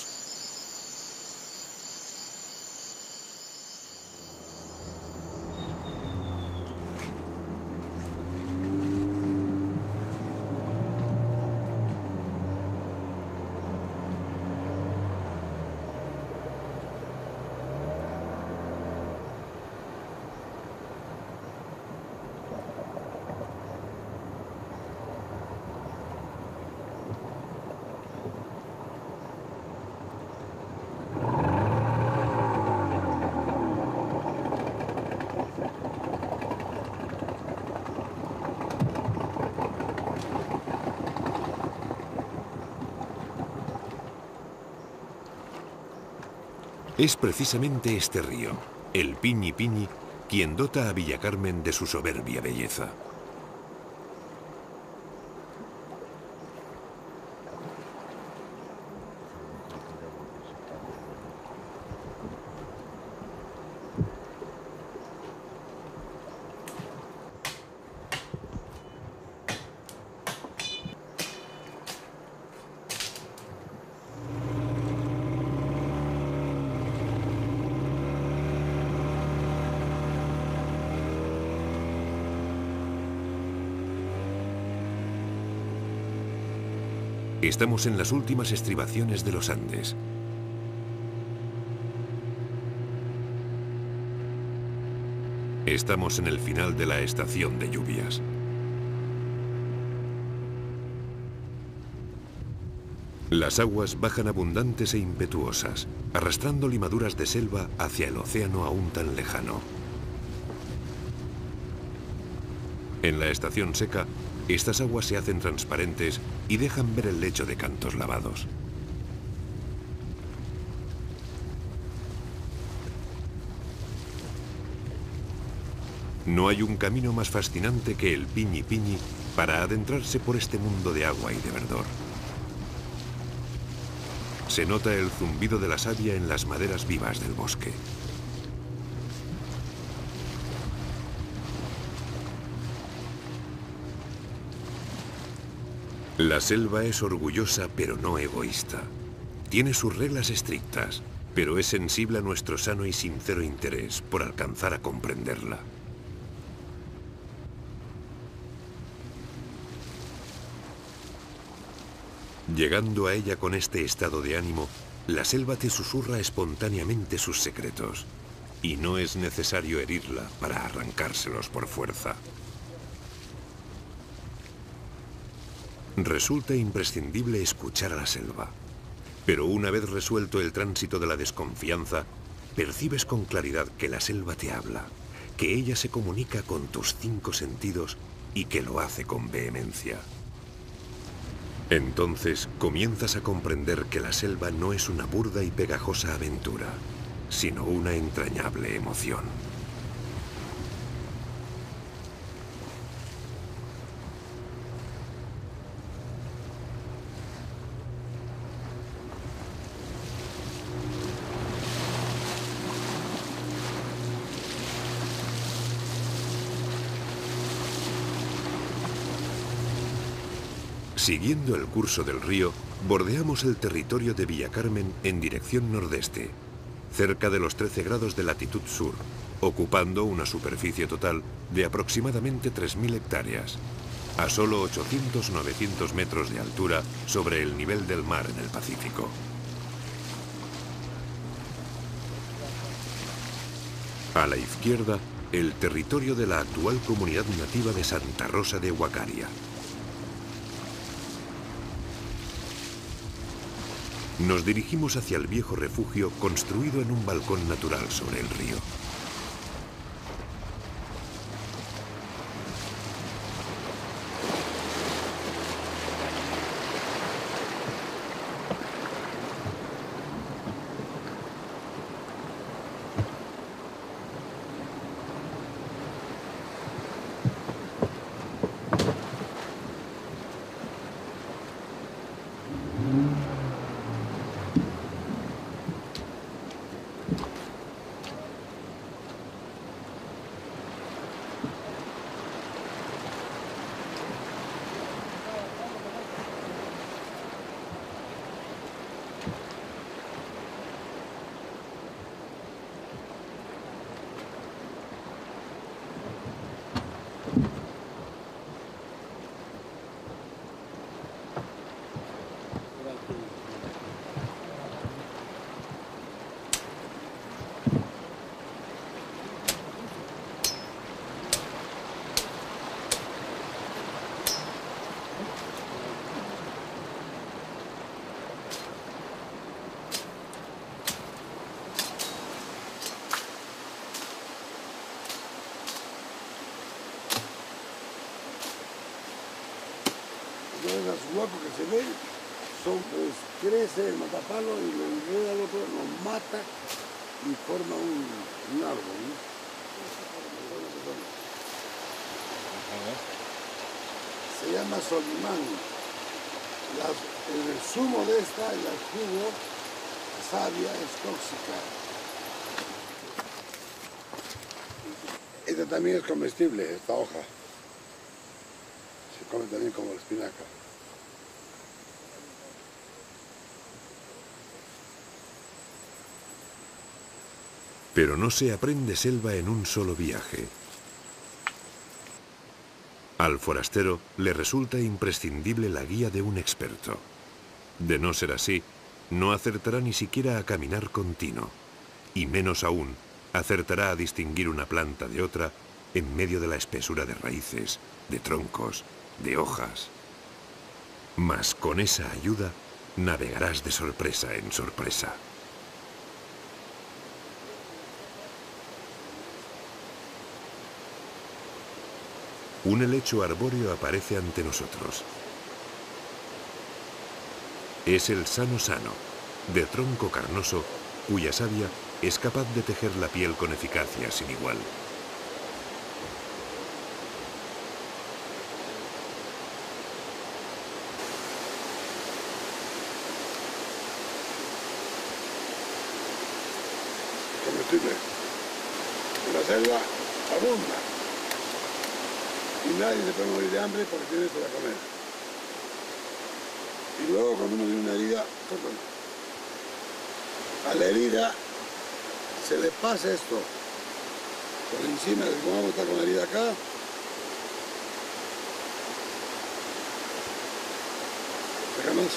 S1: Es precisamente este río, el Piñi Piñi, quien dota a Villa Carmen de su soberbia belleza. Estamos en las últimas estribaciones de los Andes. Estamos en el final de la estación de lluvias. Las aguas bajan abundantes e impetuosas, arrastrando limaduras de selva hacia el océano aún tan lejano. En la estación seca, estas aguas se hacen transparentes y dejan ver el lecho de cantos lavados. No hay un camino más fascinante que el Piñi Piñi para adentrarse por este mundo de agua y de verdor. Se nota el zumbido de la savia en las maderas vivas del bosque. La selva es orgullosa pero no egoísta. Tiene sus reglas estrictas, pero es sensible a nuestro sano y sincero interés por alcanzar a comprenderla. Llegando a ella con este estado de ánimo, la selva te susurra espontáneamente sus secretos y no es necesario herirla para arrancárselos por fuerza. Resulta imprescindible escuchar a la selva, pero una vez resuelto el tránsito de la desconfianza, percibes con claridad que la selva te habla, que ella se comunica con tus 5 sentidos y que lo hace con vehemencia. Entonces comienzas a comprender que la selva no es una burda y pegajosa aventura, sino una entrañable emoción. Siguiendo el curso del río, bordeamos el territorio de Villacarmen en dirección nordeste, cerca de los 13 grados de latitud sur, ocupando una superficie total de aproximadamente 3.000 hectáreas, a solo 800-900 metros de altura sobre el nivel del mar en el Pacífico. A la izquierda, el territorio de la actual comunidad nativa de Santa Rosa de Huacaria. Nos dirigimos hacia el viejo refugio construido en un balcón natural sobre el río.
S4: Los huecos que se ven son, pues, crece el matapalo y lo enreda al otro, lo mata y forma un árbol, ¿no? Se llama solimán. El zumo de esta, el jugo, la savia, es tóxica. Esta también es comestible, esta hoja. Se come también como la espinaca.
S1: Pero no se aprende selva en un solo viaje. Al forastero le resulta imprescindible la guía de un experto. De no ser así, no acertará ni siquiera a caminar continuo, y menos aún acertará a distinguir una planta de otra en medio de la espesura de raíces, de troncos, de hojas. Mas con esa ayuda navegarás de sorpresa en sorpresa. Un helecho arbóreo aparece ante nosotros. Es el sano sano, de tronco carnoso, cuya savia es capaz de tejer la piel con eficacia sin igual.
S4: Comestible. En la selva abunda. Y nadie se puede morir de hambre porque tiene esto para comer. Y luego cuando uno tiene una herida, a la herida se le pasa esto por encima, como vamos a estar con la herida acá, acá más.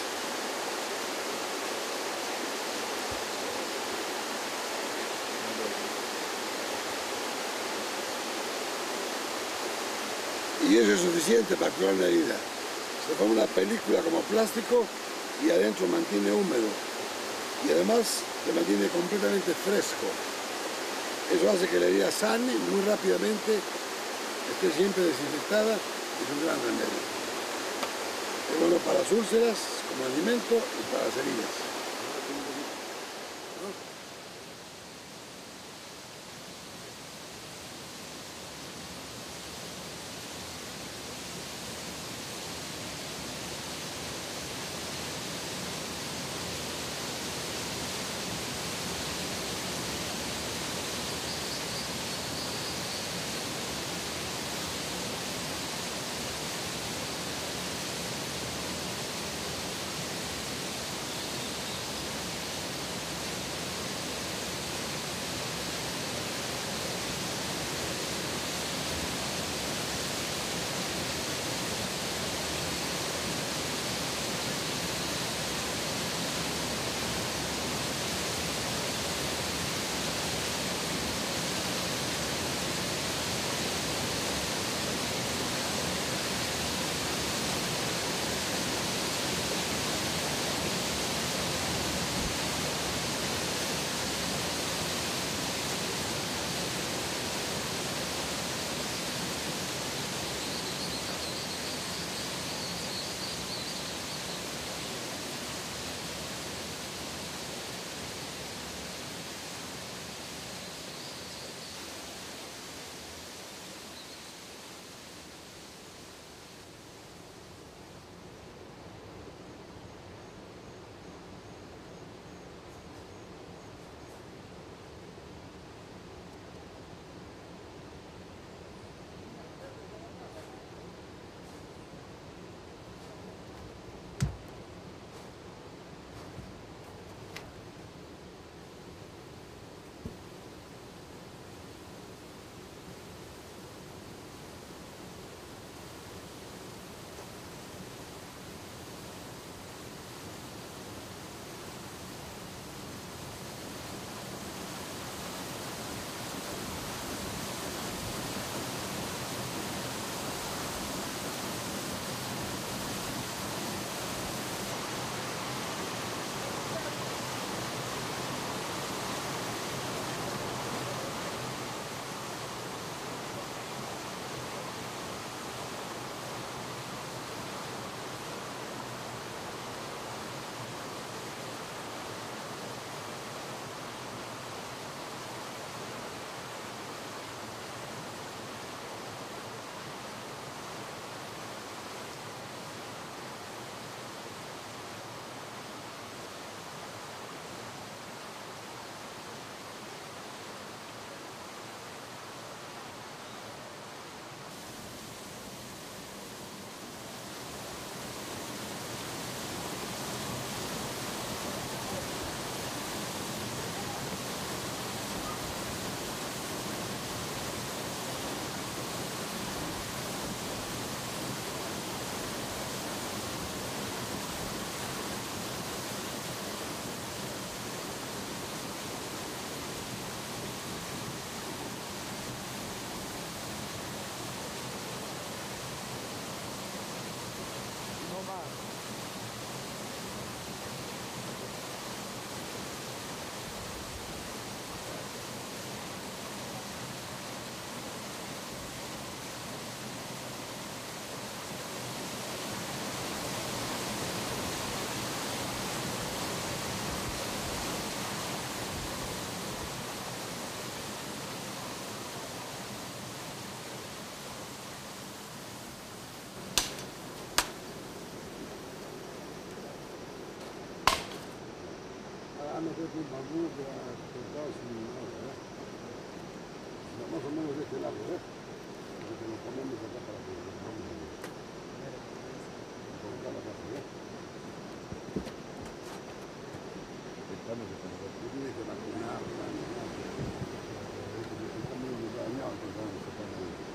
S4: Y eso es suficiente para curar una herida. Se pone una película como plástico y adentro mantiene húmedo. Y además te mantiene completamente fresco. Eso hace que la herida sane muy rápidamente, esté siempre desinfectada y es un gran remedio. Es bueno para las úlceras, como alimento y para las heridas.
S2: no creo que un bambú que ha cortado sin nada, ¿verdad? Más o menos de este lado, ¿ves? Así que lo ponemos acá para que lo pongamos a colocar la casa, ¿ves? Estamos de colocar. Tú tienes que vacunar, está muy dañado, entonces vamos a sacar de ahí.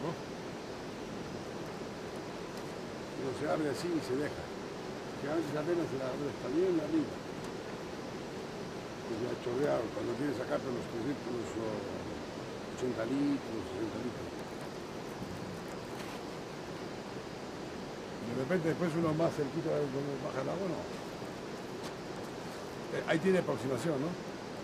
S2: ¿no? Pero se abre así y se deja. Que a veces apenas se la abre, está bien arriba. Pues ya chorreado, cuando quieres sacarte los 80 litros, 60 litros. De repente después uno más cerquita de donde baja el agua, no. Ahí tiene aproximación, ¿no?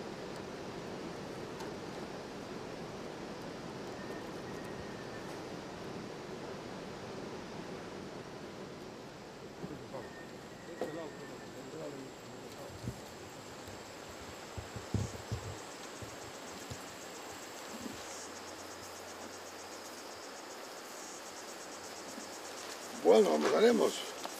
S4: Bueno, empezaremos.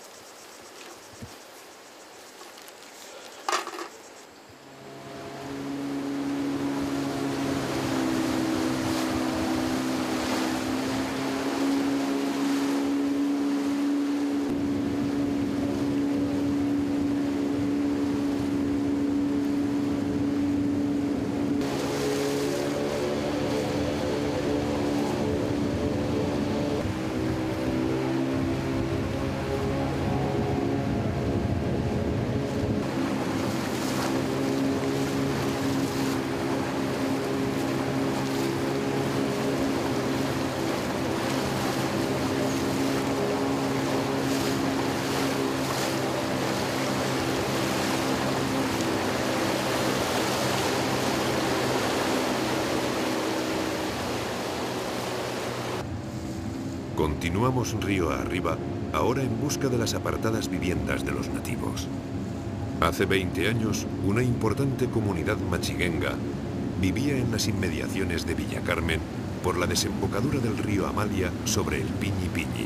S1: Continuamos río arriba, ahora en busca de las apartadas viviendas de los nativos. Hace 20 años, una importante comunidad machiguenga vivía en las inmediaciones de Villa Carmen por la desembocadura del río Amalia sobre el Piñi Piñi.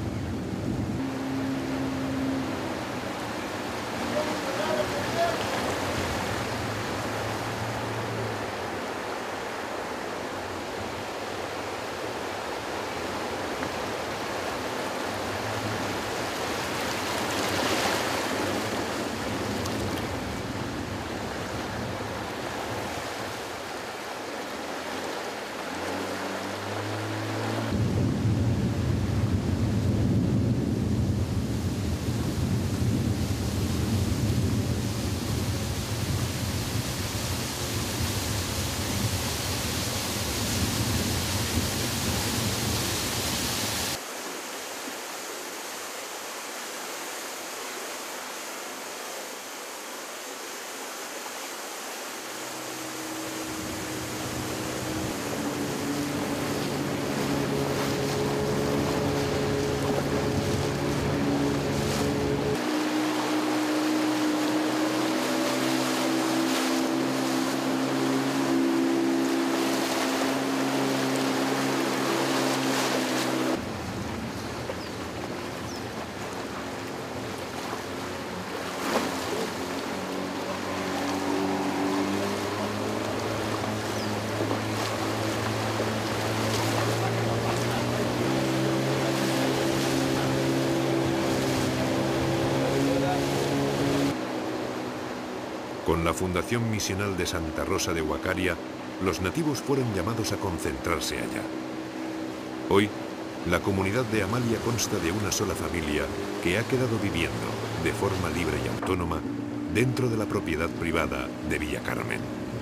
S1: Con la fundación misional de Santa Rosa de Huacaria, los nativos fueron llamados a concentrarse allá. Hoy, la comunidad de Amalia consta de una sola familia que ha quedado viviendo de forma libre y autónoma dentro de la propiedad privada de Villa Carmen.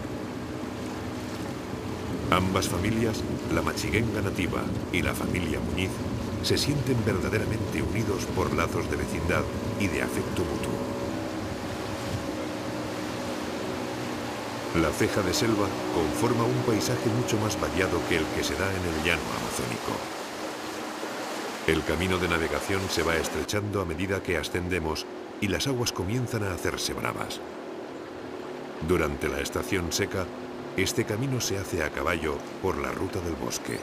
S1: Ambas familias, la machiguenga nativa y la familia Muñiz, se sienten verdaderamente unidos por lazos de vecindad y de afecto mutuo. La ceja de selva conforma un paisaje mucho más variado que el que se da en el llano amazónico. El camino de navegación se va estrechando a medida que ascendemos y las aguas comienzan a hacerse bravas. Durante la estación seca, este camino se hace a caballo por la ruta del bosque.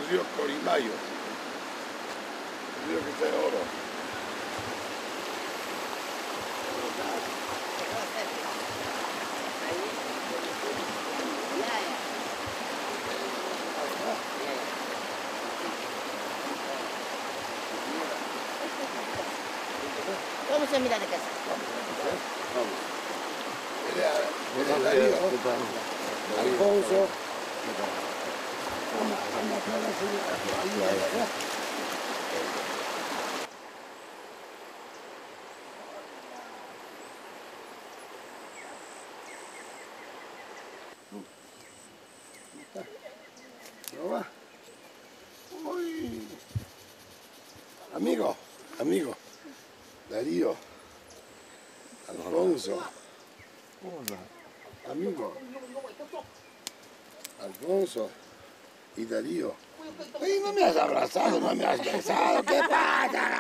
S4: río Corimayo, el río que está de oro.
S7: Vamos a mirar de casa.
S4: Vamos. Era Darío, Alfonso. ¿No va? Uy. Amigo. Darío. Alfonso. Amigo. Alfonso y Darío. Oye, no me has abrazado, no me has besado. ¿Qué pasa?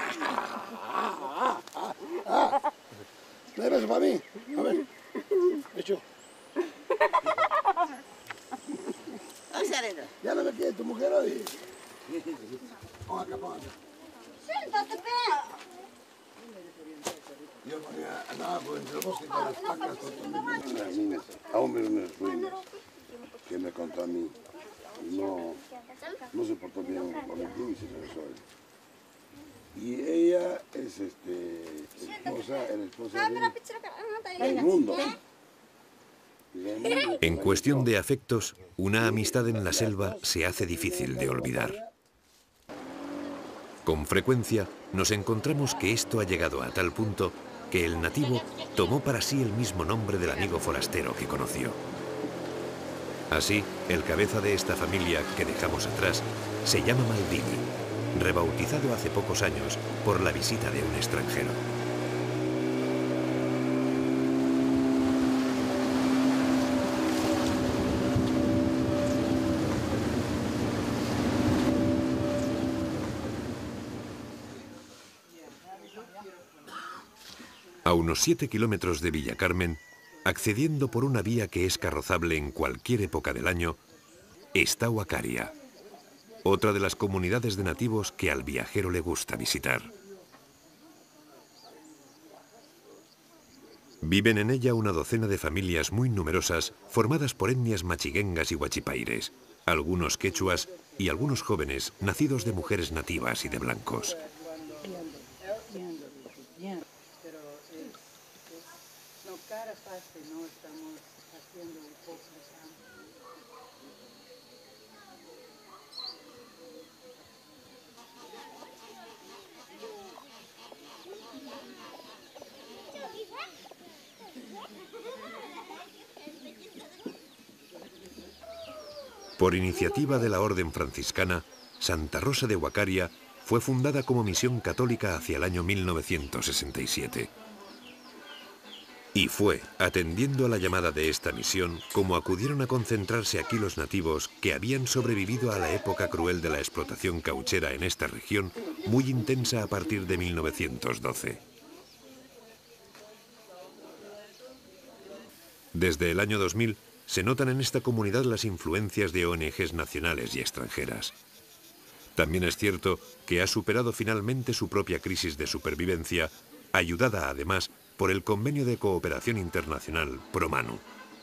S4: ¿No hay beso para mí? A ver. Hecho. Ya no me quieres tu mujer hoy. Pon acá.
S6: Siéntate, pea.
S4: Yo andaba por entre el bosque con las pacas. Las niñas, aún menos ruinas que me contó a mí. No se portó bien con el club y se regresó él. Y ella es la esposa de Raimundo.
S1: En cuestión de afectos, una amistad en la selva se hace difícil de olvidar. Con frecuencia nos encontramos que esto ha llegado a tal punto que el nativo tomó para sí el mismo nombre del amigo forastero que conoció. Así, el cabeza de esta familia que dejamos atrás se llama Maldini, rebautizado hace pocos años por la visita de un extranjero. A unos 7 kilómetros de Villa Carmen, accediendo por una vía que es carrozable en cualquier época del año, está Huacaria, otra de las comunidades de nativos que al viajero le gusta visitar. Viven en ella una docena de familias muy numerosas formadas por etnias machiguengas y huachipaires, algunos quechuas y algunos jóvenes nacidos de mujeres nativas y de blancos. Por iniciativa de la Orden Franciscana, Santa Rosa de Huacaria fue fundada como misión católica hacia el año 1967. Y fue, atendiendo a la llamada de esta misión, como acudieron a concentrarse aquí los nativos que habían sobrevivido a la época cruel de la explotación cauchera en esta región, muy intensa a partir de 1912. Desde el año 2000, se notan en esta comunidad las influencias de ONGs nacionales y extranjeras. También es cierto que ha superado finalmente su propia crisis de supervivencia, ayudada además por el Convenio de Cooperación Internacional ProManu.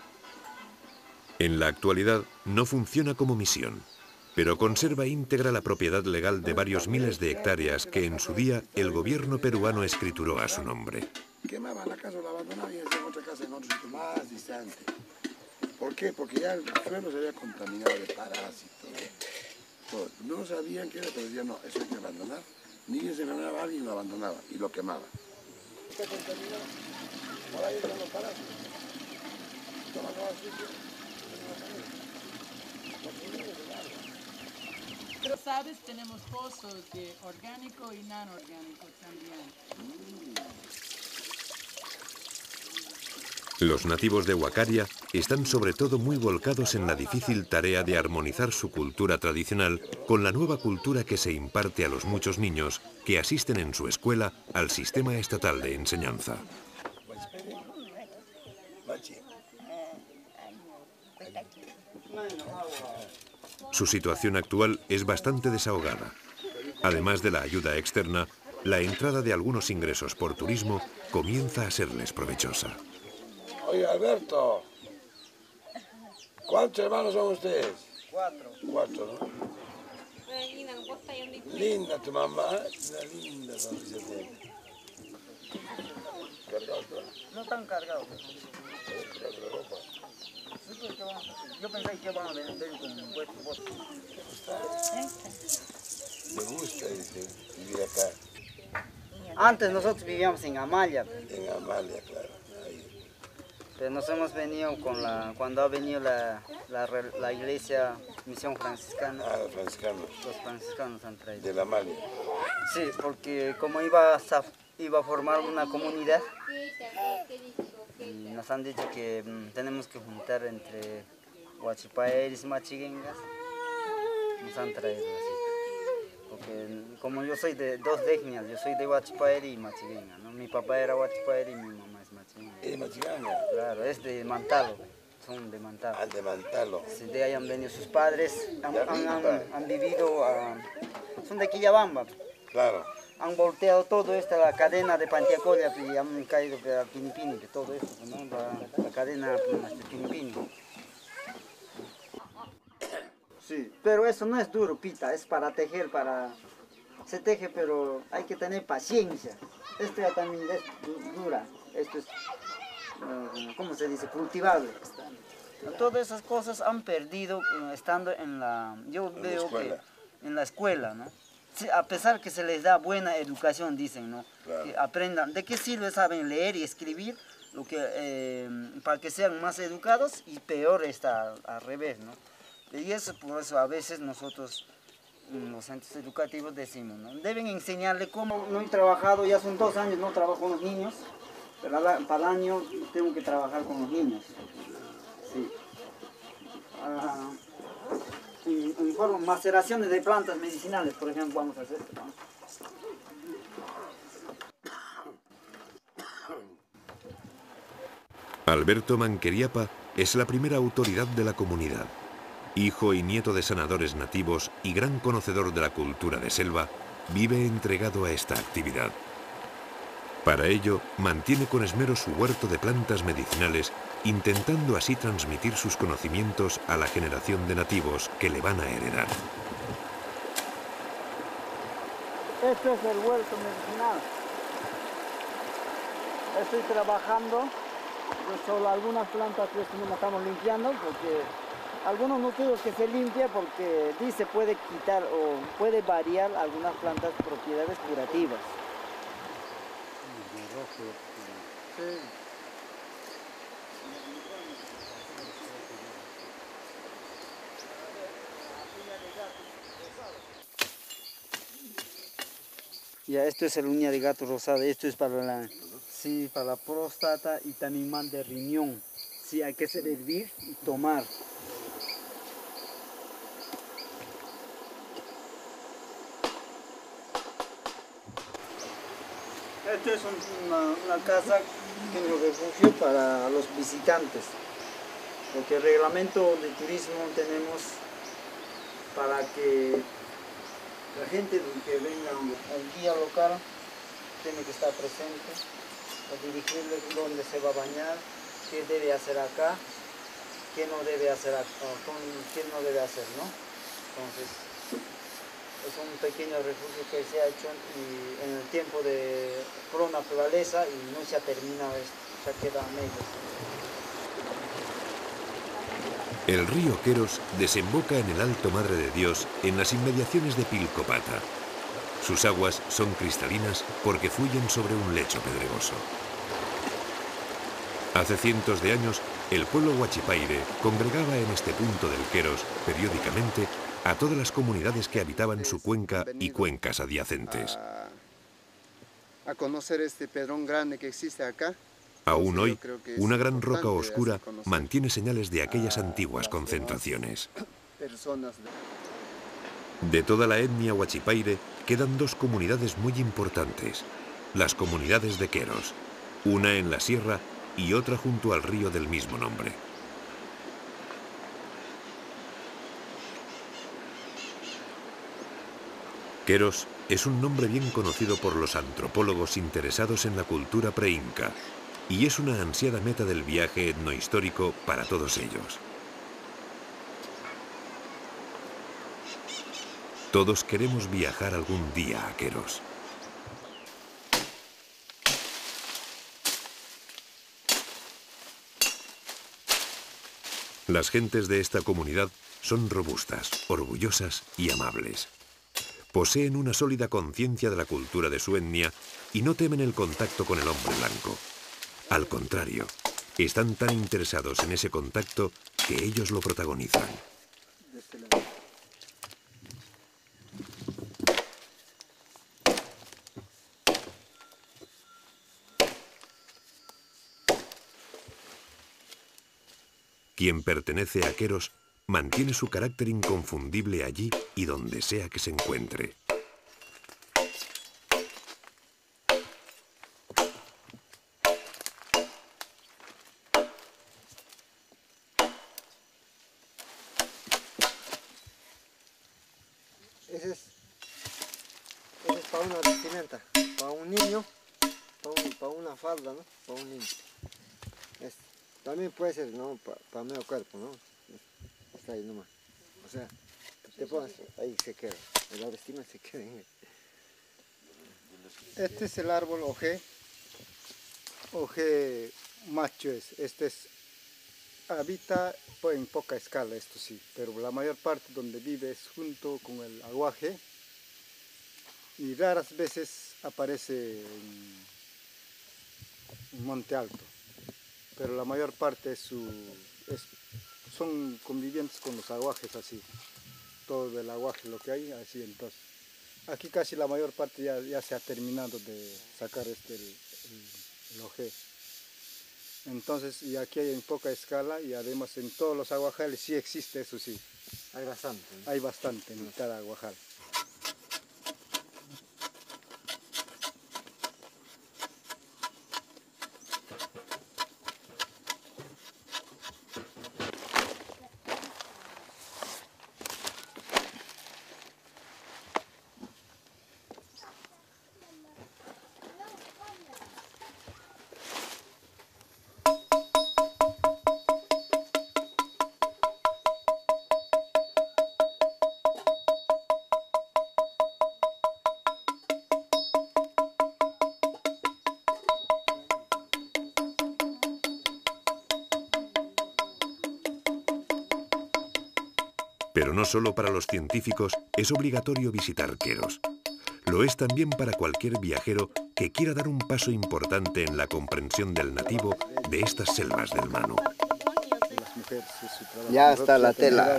S1: En la actualidad no funciona como misión, pero conserva íntegra la propiedad legal de varios miles de hectáreas que en su día el gobierno peruano escrituró a su nombre.
S4: Quemaban la casa o la abandonaban y hacían otra casa en otro sitio más distante. ¿Por qué? Porque ya el suelo se había contaminado de parásitos. Todo. No sabían qué era, pero decían, no, eso hay que abandonar. Ni se enfermaba alguien y lo abandonaba y lo quemaba. Se contaminó. Por ahí están los parásitos.
S8: Pero sabes, tenemos pozos de orgánico y no orgánico también.
S1: Los nativos de Huacaria están sobre todo muy volcados en la difícil tarea de armonizar su cultura tradicional con la nueva cultura que se imparte a los muchos niños que asisten en su escuela al sistema estatal de enseñanza. Su situación actual es bastante desahogada. Además de la ayuda externa, la entrada de algunos ingresos por turismo comienza a serles provechosa.
S4: Oye, Alberto, ¿cuántos hermanos son ustedes?
S7: 4.
S4: 4, ¿no? Linda tu mamá, una linda sonrisa tiene. ¿Cargados?
S7: No están cargados.
S4: ¿Cargados de ropa?
S7: Sí, porque yo pensé que van a vender con vuestro voto.
S4: Me gusta, dice, vivir acá.
S7: Antes nosotros vivíamos en Amaya,
S4: En Amalia, claro. Ahí.
S7: pero nos hemos venido cuando ha venido la iglesia Misión Franciscana.
S4: Ah, los franciscanos.
S7: Los franciscanos han traído.
S4: De la Amalia.
S7: Sí, porque como iba a formar una comunidad, y nos han dicho que tenemos que juntar entre huachipaeris y machiguengas, nos han traído así. Porque como yo soy de dos etnias, yo soy de huachipaeri y machiguenga, ¿no? Mi papá era huachipaeri y mi mamá es machiguenga.
S4: ¿Es de Machiganga?
S7: Claro, es de Mantalo, son de Mantalo.
S4: Ah, de Mantalo.
S7: Sí, de ahí han venido sus padres, han vivido, son de Quillabamba.
S4: Claro.
S7: Han volteado todo esto, la cadena de Pantiacolla, y han caído a Pinipini, de todo esto, ¿no? la cadena de Pinipini. Sí, pero eso no es duro, Pita, es para tejer, se teje, pero hay que tener paciencia. Esto ya también es dura, esto es, ¿cómo se dice? Cultivable. Todas esas cosas han perdido estando en la, yo veo que en la escuela, ¿no? Sí, a pesar que se les da buena educación, dicen, ¿no?
S4: Claro.
S7: Que aprendan. ¿De qué sirve saben leer y escribir? Para que sean más educados y peor está al revés, ¿no? Y eso, por eso a veces nosotros, los centros educativos, decimos, ¿no? Deben enseñarle cómo. No he trabajado, ya son 2 años, no trabajo con los niños, pero para el año tengo que trabajar con los niños. Sí. En forma, maceraciones de plantas medicinales, por ejemplo, vamos a hacer esto, ¿no?
S1: Alberto Manqueriapa es la primera autoridad de la comunidad. Hijo y nieto de sanadores nativos y gran conocedor de la cultura de selva, vive entregado a esta actividad. Para ello, mantiene con esmero su huerto de plantas medicinales, intentando así transmitir sus conocimientos a la generación de nativos que le van a heredar.
S7: Este es el huerto medicinal. Estoy trabajando, solo algunas plantas que estamos limpiando, porque algunos nutrientes que se limpia porque dice puede quitar o puede variar algunas plantas propiedades curativas. Sí. Ya, esto es el uña de gato rosada, esto es para la próstata y también mal de riñón. Sí, hay que hacer hervir y tomar. Esto es una casa que es un refugio para los visitantes, porque el reglamento de turismo tenemos para que la gente que venga al guía local tiene que estar presente, para dirigirles dónde se va a bañar, qué debe hacer acá, qué no debe hacer acá, qué no debe hacer, ¿no? Entonces, es un pequeño refugio que se ha hecho en el tiempo de pro naturaleza y no se ha terminado esto, ya queda a medias.
S1: El río Queros desemboca en el Alto Madre de Dios en las inmediaciones de Pilcopata. Sus aguas son cristalinas porque fluyen sobre un lecho pedregoso. Hace cientos de años, el pueblo huachipaire congregaba en este punto del Queros periódicamente a todas las comunidades que habitaban su cuenca y cuencas adyacentes.
S3: A conocer este pedrón grande que existe acá.
S1: Aún hoy, una gran roca oscura mantiene señales de aquellas antiguas concentraciones. De toda la etnia huachipaire quedan 2 comunidades muy importantes, las comunidades de Queros, una en la sierra y otra junto al río del mismo nombre. Queros es un nombre bien conocido por los antropólogos interesados en la cultura preinca y es una ansiada meta del viaje etnohistórico para todos ellos. Todos queremos viajar algún día a Queros. Las gentes de esta comunidad son robustas, orgullosas y amables. Poseen una sólida conciencia de la cultura de su etnia y no temen el contacto con el hombre blanco. Al contrario, están tan interesados en ese contacto que ellos lo protagonizan. Quien pertenece a Queros mantiene su carácter inconfundible allí y donde sea que se encuentre.
S9: Ese es para una vestimenta, para un niño, para una falda, ¿no? Para un niño. También puede ser, ¿no? Para medio cuerpo, ¿no? Está ahí nomás. O sea, te pones, ahí se queda. La vestimenta se queda en él.
S10: Este es el árbol ojé. Ojé macho es. Habita pues, en poca escala, esto sí, pero la mayor parte donde vive es junto con el aguaje y raras veces aparece en Monte Alto, pero la mayor parte son convivientes con los aguajes así, todo del aguaje lo que hay así. Entonces aquí casi la mayor parte ya se ha terminado de sacar el ojé. Entonces, y aquí hay en poca escala y además en todos los aguajales sí existe, eso sí.
S9: Hay bastante, ¿no?
S10: Hay bastante en cada aguajal.
S1: Pero no solo para los científicos es obligatorio visitar Queros. Lo es también para cualquier viajero que quiera dar un paso importante en la comprensión del nativo de estas selvas del Manu.
S9: Ya está la tela.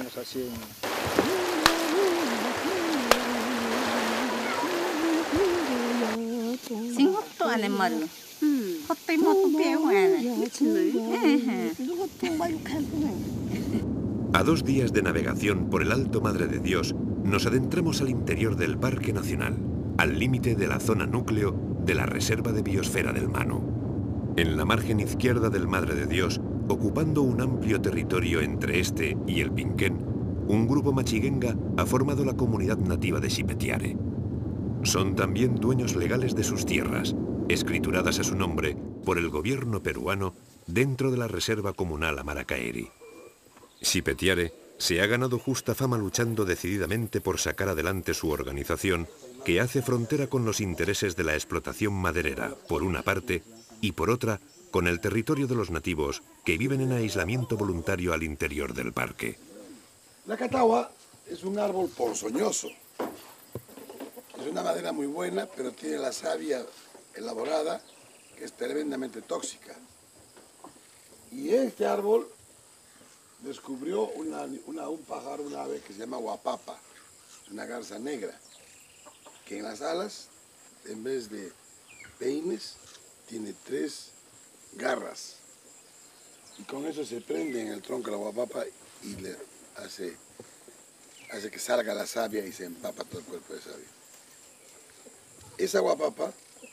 S1: A 2 días de navegación por el Alto Madre de Dios, nos adentramos al interior del Parque Nacional, al límite de la zona núcleo de la Reserva de Biosfera del Manu. En la margen izquierda del Madre de Dios, ocupando un amplio territorio entre este y el Pinquén, un grupo machiguenga ha formado la comunidad nativa de Xipetiare. Son también dueños legales de sus tierras, escrituradas a su nombre por el gobierno peruano dentro de la Reserva Comunal Amaracaeri. Xipetiare se ha ganado justa fama luchando decididamente por sacar adelante su organización, que hace frontera con los intereses de la explotación maderera, por una parte, y por otra, con el territorio de los nativos que viven en aislamiento voluntario al interior del parque.
S4: La catahua es un árbol ponzoñoso. Es una madera muy buena, pero tiene la savia elaborada, que es tremendamente tóxica. Y este árbol descubrió un pájaro, una ave que se llama guapapa, una garza negra, que en las alas, en vez de peines, tiene 3 garras. Y con eso se prende en el tronco de la guapapa y le hace que salga la savia y se empapa todo el cuerpo de savia. Esa guapapa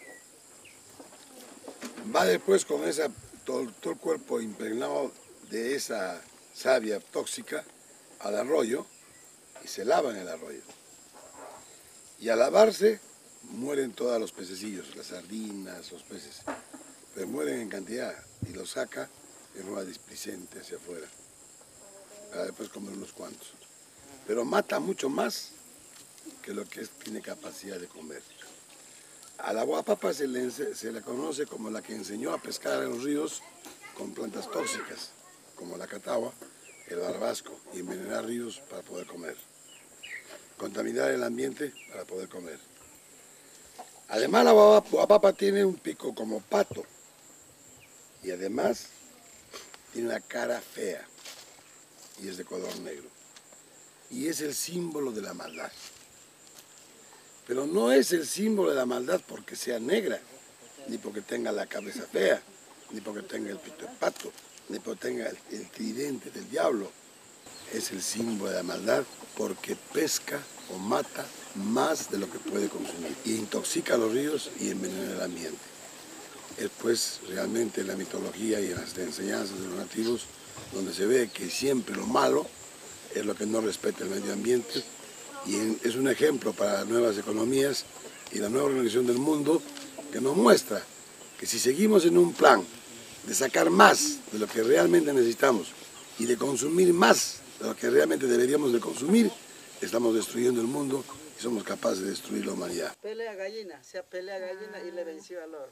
S4: va después con todo el cuerpo impregnado de esa savia tóxica al arroyo y se lava en el arroyo. Y al lavarse, mueren todos los pececillos, las sardinas, los peces. Pero mueren en cantidad y los saca en forma displicente hacia afuera. Para después comer unos cuantos. Pero mata mucho más que lo que tiene capacidad de comer. A la guapapa se le conoce como la que enseñó a pescar en los ríos con plantas tóxicas, como la catahua, el barbasco, y envenenar ríos para poder comer. Contaminar el ambiente para poder comer. Además, la guapapa tiene un pico como pato y además tiene una cara fea y es de color negro. Y es el símbolo de la maldad. Pero no es el símbolo de la maldad porque sea negra, ni porque tenga la cabeza fea, ni porque tenga el pito de pato, ni porque tenga el tridente del diablo. Es el símbolo de la maldad porque pesca o mata más de lo que puede consumir. Y intoxica los ríos y envenena el ambiente. Es pues realmente en la mitología y en las enseñanzas de los nativos donde se ve que siempre lo malo es lo que no respeta el medio ambiente y es un ejemplo para las nuevas economías y la nueva organización del mundo que nos muestra que si seguimos en un plan de sacar más de lo que realmente necesitamos y de consumir más de lo que realmente deberíamos de consumir, estamos destruyendo el mundo y somos capaces de destruir la humanidad.
S7: Pelea gallina, se pelea gallina y le venció al loro.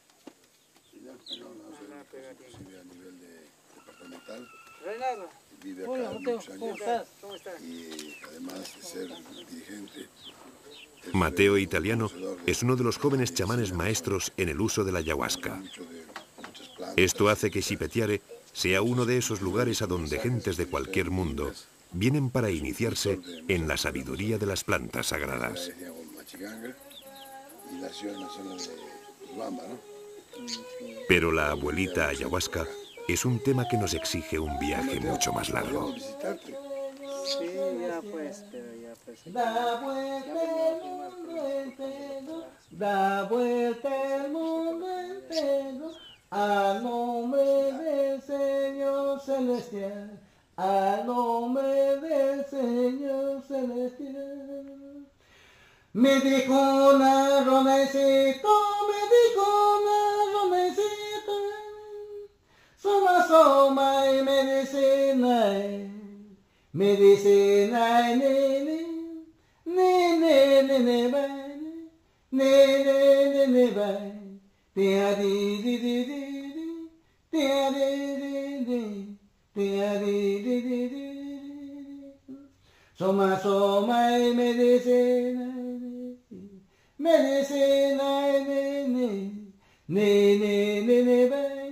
S4: Inclusive a nivel departamental.
S7: Reinaldo.
S4: Vive
S7: Hola,
S4: acá
S7: Mateo,
S4: muchos
S7: ¿cómo
S4: años
S7: estás? ¿Cómo estás?
S4: Y además de ser dirigente.
S1: Mateo Italiano es uno de los jóvenes chamanes maestros en el uso de la ayahuasca. Esto hace que Xipetiare sea uno de esos lugares a donde gentes de cualquier mundo vienen para iniciarse en la sabiduría de las plantas sagradas. Pero la abuelita ayahuasca es un tema que nos exige un viaje mucho más largo.
S7: Sí, ya pues, pero ya pues.
S11: Da vuelta el mundo entero, da vuelta el mundo entero, al nombre del Señor Celestial, al nombre del Señor Celestial. Me dijo Naronecito, soma, soma y medicina, medicina, nene, nene, nene, nene, nene, nene, tia di di di di, tia di di di, tia di di di di, soma, soma y medicina, medicina, nene, nene, nene, nene.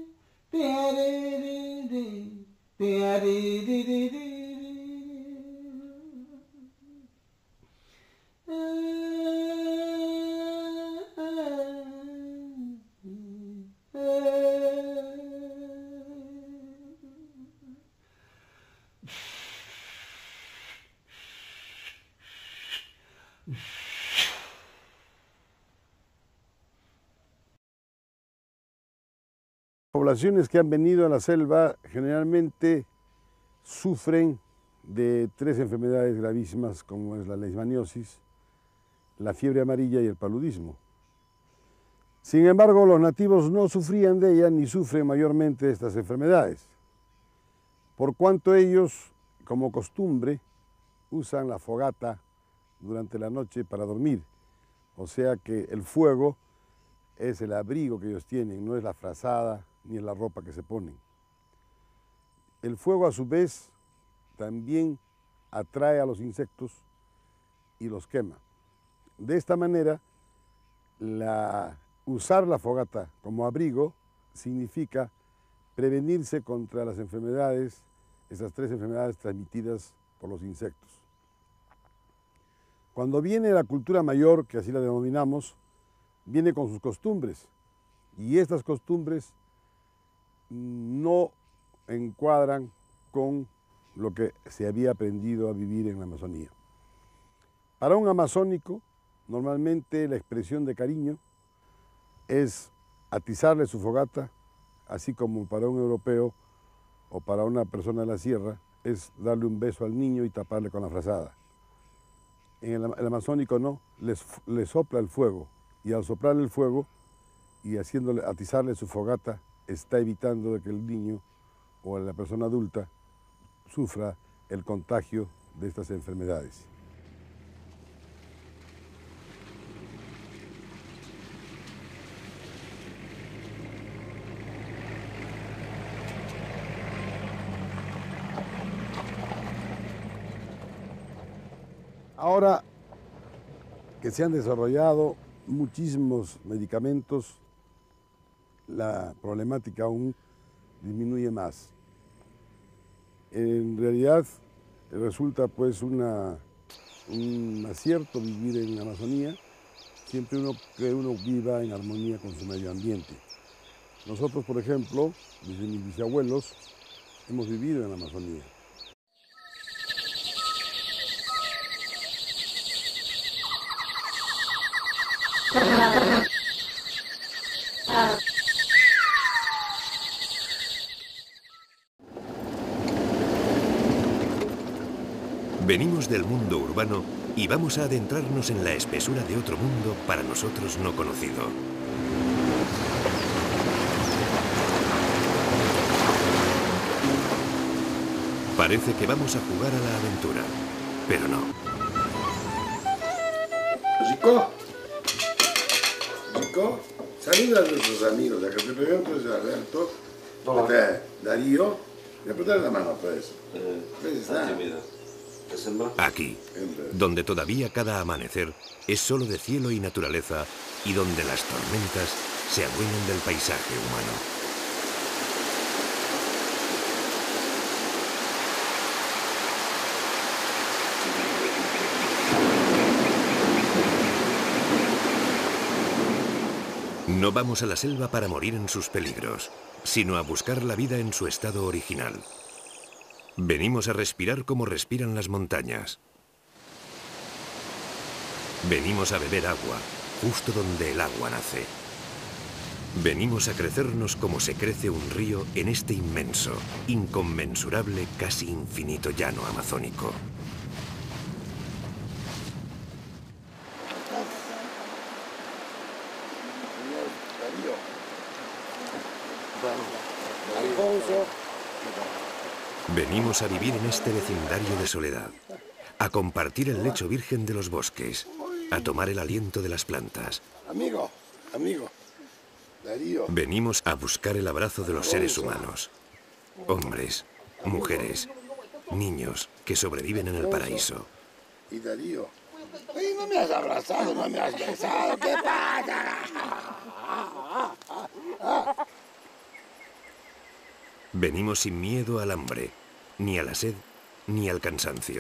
S2: Poblaciones que han venido a la selva generalmente sufren de 3 enfermedades gravísimas como es la leishmaniosis, la fiebre amarilla y el paludismo. Sin embargo, los nativos no sufrían de ellas ni sufren mayormente de estas enfermedades, por cuanto ellos, como costumbre, usan la fogata durante la noche para dormir, o sea que el fuego es el abrigo que ellos tienen, no es la frazada ni es la ropa que se ponen. El fuego a su vez también atrae a los insectos y los quema. De esta manera, usar la fogata como abrigo significa prevenirse contra las enfermedades, esas 3 enfermedades transmitidas por los insectos. Cuando viene la cultura mayor, que así la denominamos, viene con sus costumbres, y estas costumbres no encuadran con lo que se había aprendido a vivir en la Amazonía. Para un amazónico, normalmente la expresión de cariño es atizarle su fogata, así como para un europeo o para una persona de la sierra es darle un beso al niño y taparle con la frazada. En el amazónico no, les sopla el fuego, y al soplar el fuego y atizarle su fogata, está evitando de que el niño o la persona adulta sufra el contagio de estas enfermedades. Ahora que se han desarrollado muchísimos medicamentos, la problemática aún disminuye más. En realidad resulta pues un acierto vivir en la Amazonía, siempre que uno viva en armonía con su medio ambiente. Nosotros, por ejemplo, desde mis bisabuelos, hemos vivido en la Amazonía.
S1: Venimos del mundo urbano y vamos a adentrarnos en la espesura de otro mundo para nosotros no conocido. Parece que vamos a jugar a la aventura, pero no.
S4: Rico, Rico, saluda a nuestros amigos. Acá te presento es Alberto, Darío. Le apretaré la mano, pues.
S1: Aquí, donde todavía cada amanecer es solo de cielo y naturaleza y donde las tormentas se adueñan del paisaje humano. No vamos a la selva para morir en sus peligros, sino a buscar la vida en su estado original. Venimos a respirar como respiran las montañas. Venimos a beber agua, justo donde el agua nace. Venimos a crecernos como se crece un río en este inmenso, inconmensurable, casi infinito llano amazónico. Venimos a vivir en este vecindario de soledad, a compartir el lecho virgen de los bosques, a tomar el aliento de las plantas.
S4: Amigo, Darío.
S1: Venimos a buscar el abrazo de los seres humanos, hombres, mujeres, niños que sobreviven en el paraíso.
S4: Y Darío. Ay, no me has abrazado, no me has besado, ¿qué pasa?
S1: Venimos sin miedo al hambre, ni a la sed, ni al cansancio.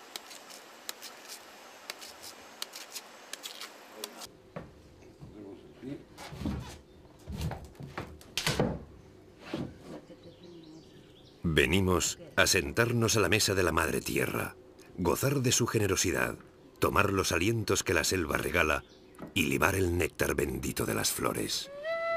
S1: Venimos a sentarnos a la mesa de la Madre Tierra, gozar de su generosidad, tomar los alientos que la selva regala y libar el néctar bendito de las flores.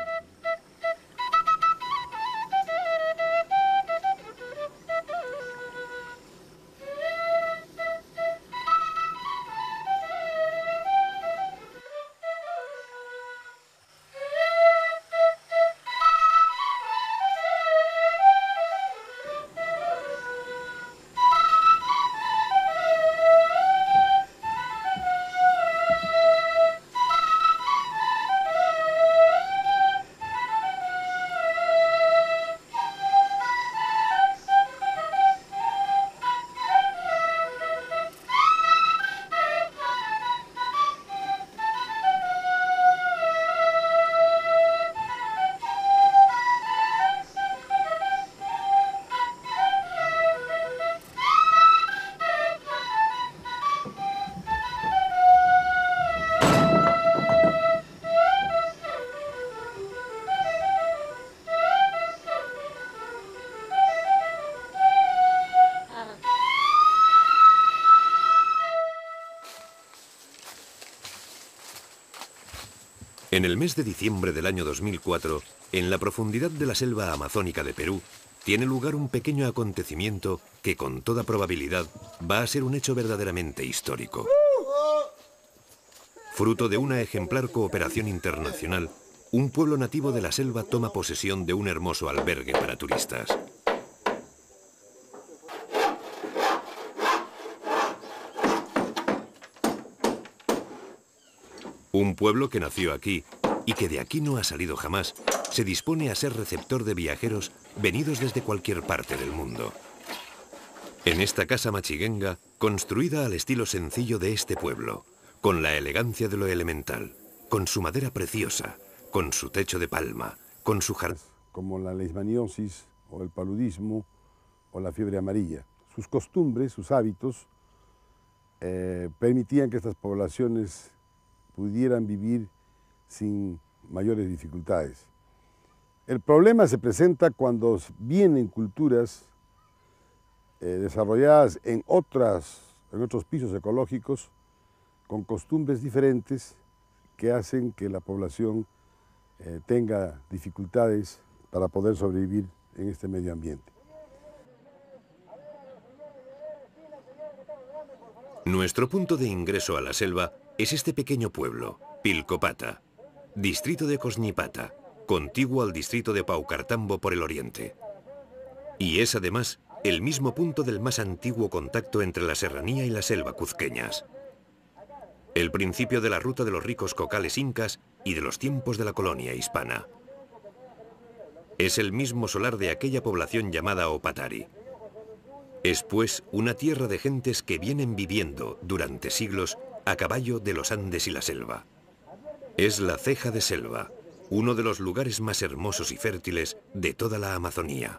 S1: En el mes de diciembre del año 2004, en la profundidad de la selva amazónica de Perú, tiene lugar un pequeño acontecimiento que con toda probabilidad va a ser un hecho verdaderamente histórico. Fruto de una ejemplar cooperación internacional, un pueblo nativo de la selva toma posesión de un hermoso albergue para turistas. Un pueblo que nació aquí y que de aquí no ha salido jamás, se dispone a ser receptor de viajeros venidos desde cualquier parte del mundo. En esta casa machiguenga, construida al estilo sencillo de este pueblo, con la elegancia de lo elemental, con su madera preciosa, con su techo de palma, con su jardín.
S2: Como la leishmaniosis o el paludismo o la fiebre amarilla. Sus costumbres, sus hábitos, permitían que estas poblaciones pudieran vivir sin mayores dificultades. El problema se presenta cuando vienen culturas desarrolladas en otros pisos ecológicos con costumbres diferentes que hacen que la población tenga dificultades para poder sobrevivir en este medio ambiente.
S1: Nuestro punto de ingreso a la selva es este pequeño pueblo, Pilcopata, distrito de Cosñipata, contiguo al distrito de Paucartambo por el oriente. Y es además el mismo punto del más antiguo contacto entre la serranía y la selva cuzqueñas. El principio de la ruta de los ricos cocales incas y de los tiempos de la colonia hispana. Es el mismo solar de aquella población llamada Opatari. Es pues una tierra de gentes que vienen viviendo durante siglos a caballo de los Andes y la selva. Es la ceja de selva, uno de los lugares más hermosos y fértiles de toda la Amazonía.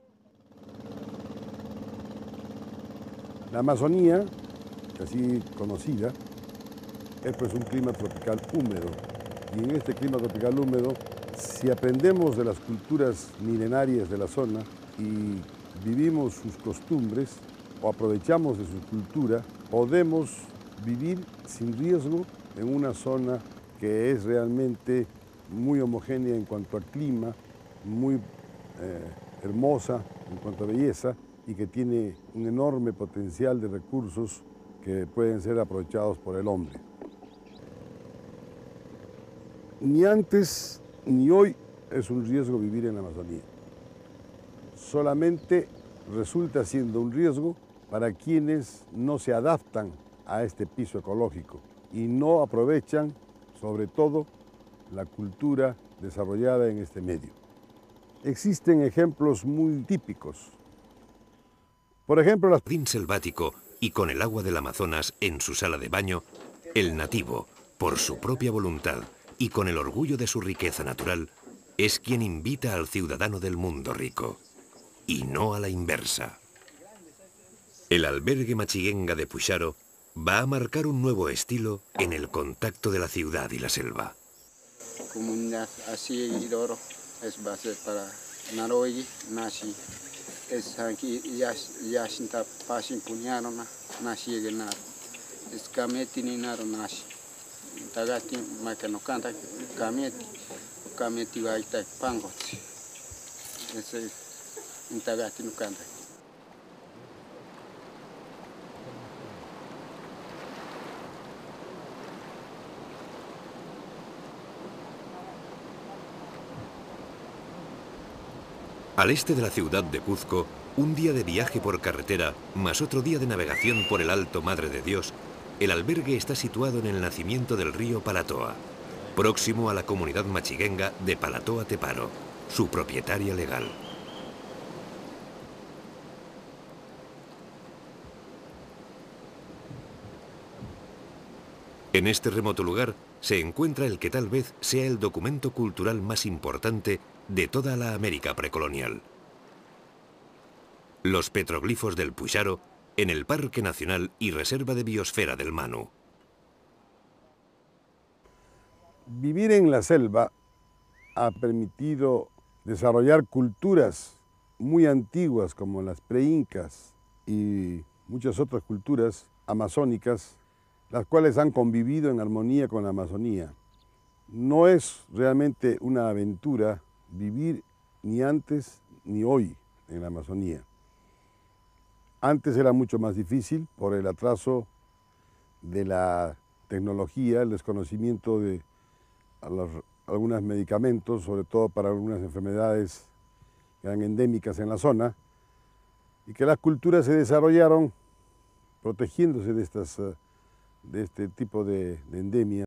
S2: La Amazonía, así conocida, es pues un clima tropical húmedo. Y en este clima tropical húmedo, si aprendemos de las culturas milenarias de la zona y vivimos sus costumbres o aprovechamos de su cultura, podemos vivir sin riesgo en una zona que es realmente muy homogénea en cuanto a clima, muy hermosa en cuanto a belleza y que tiene un enorme potencial de recursos que pueden ser aprovechados por el hombre. Ni antes ni hoy es un riesgo vivir en la Amazonía. Solamente resulta siendo un riesgo para quienes no se adaptan a este piso ecológico y no aprovechan, sobre todo, la cultura desarrollada en este medio. Existen ejemplos muy típicos. Por ejemplo,
S1: el jardín selvático y con el agua del Amazonas en su sala de baño, el nativo, por su propia voluntad y con el orgullo de su riqueza natural, es quien invita al ciudadano del mundo rico, y no a la inversa. El albergue machiguenga de Puxaro va a marcar un nuevo estilo en el contacto de la ciudad y la selva.
S3: Comunidad así y oro es base para Naroyi, Nashi. Es aquí ya sinta pasin puñano Nashi llegar. Es cameti ni naro Nashi. Tagati makano canta cameti va a estar pango. Ese tagati no canta.
S1: Al este de la ciudad de Cuzco, un día de viaje por carretera, más otro día de navegación por el Alto Madre de Dios, el albergue está situado en el nacimiento del río Palatoa, próximo a la comunidad machiguenga de Palatoa Teparo, su propietaria legal. En este remoto lugar se encuentra el que tal vez sea el documento cultural más importante de toda la América precolonial. Los petroglifos del Puxaro en el Parque Nacional y Reserva de Biosfera del Manu.
S2: Vivir en la selva ha permitido desarrollar culturas muy antiguas como las preincas y muchas otras culturas amazónicas, las cuales han convivido en armonía con la Amazonía. No es realmente una aventura vivir ni antes ni hoy en la Amazonía. Antes era mucho más difícil por el atraso de la tecnología, el desconocimiento de algunos medicamentos, sobre todo para algunas enfermedades que eran endémicas en la zona, y que las culturas se desarrollaron protegiéndose de este tipo de endemias.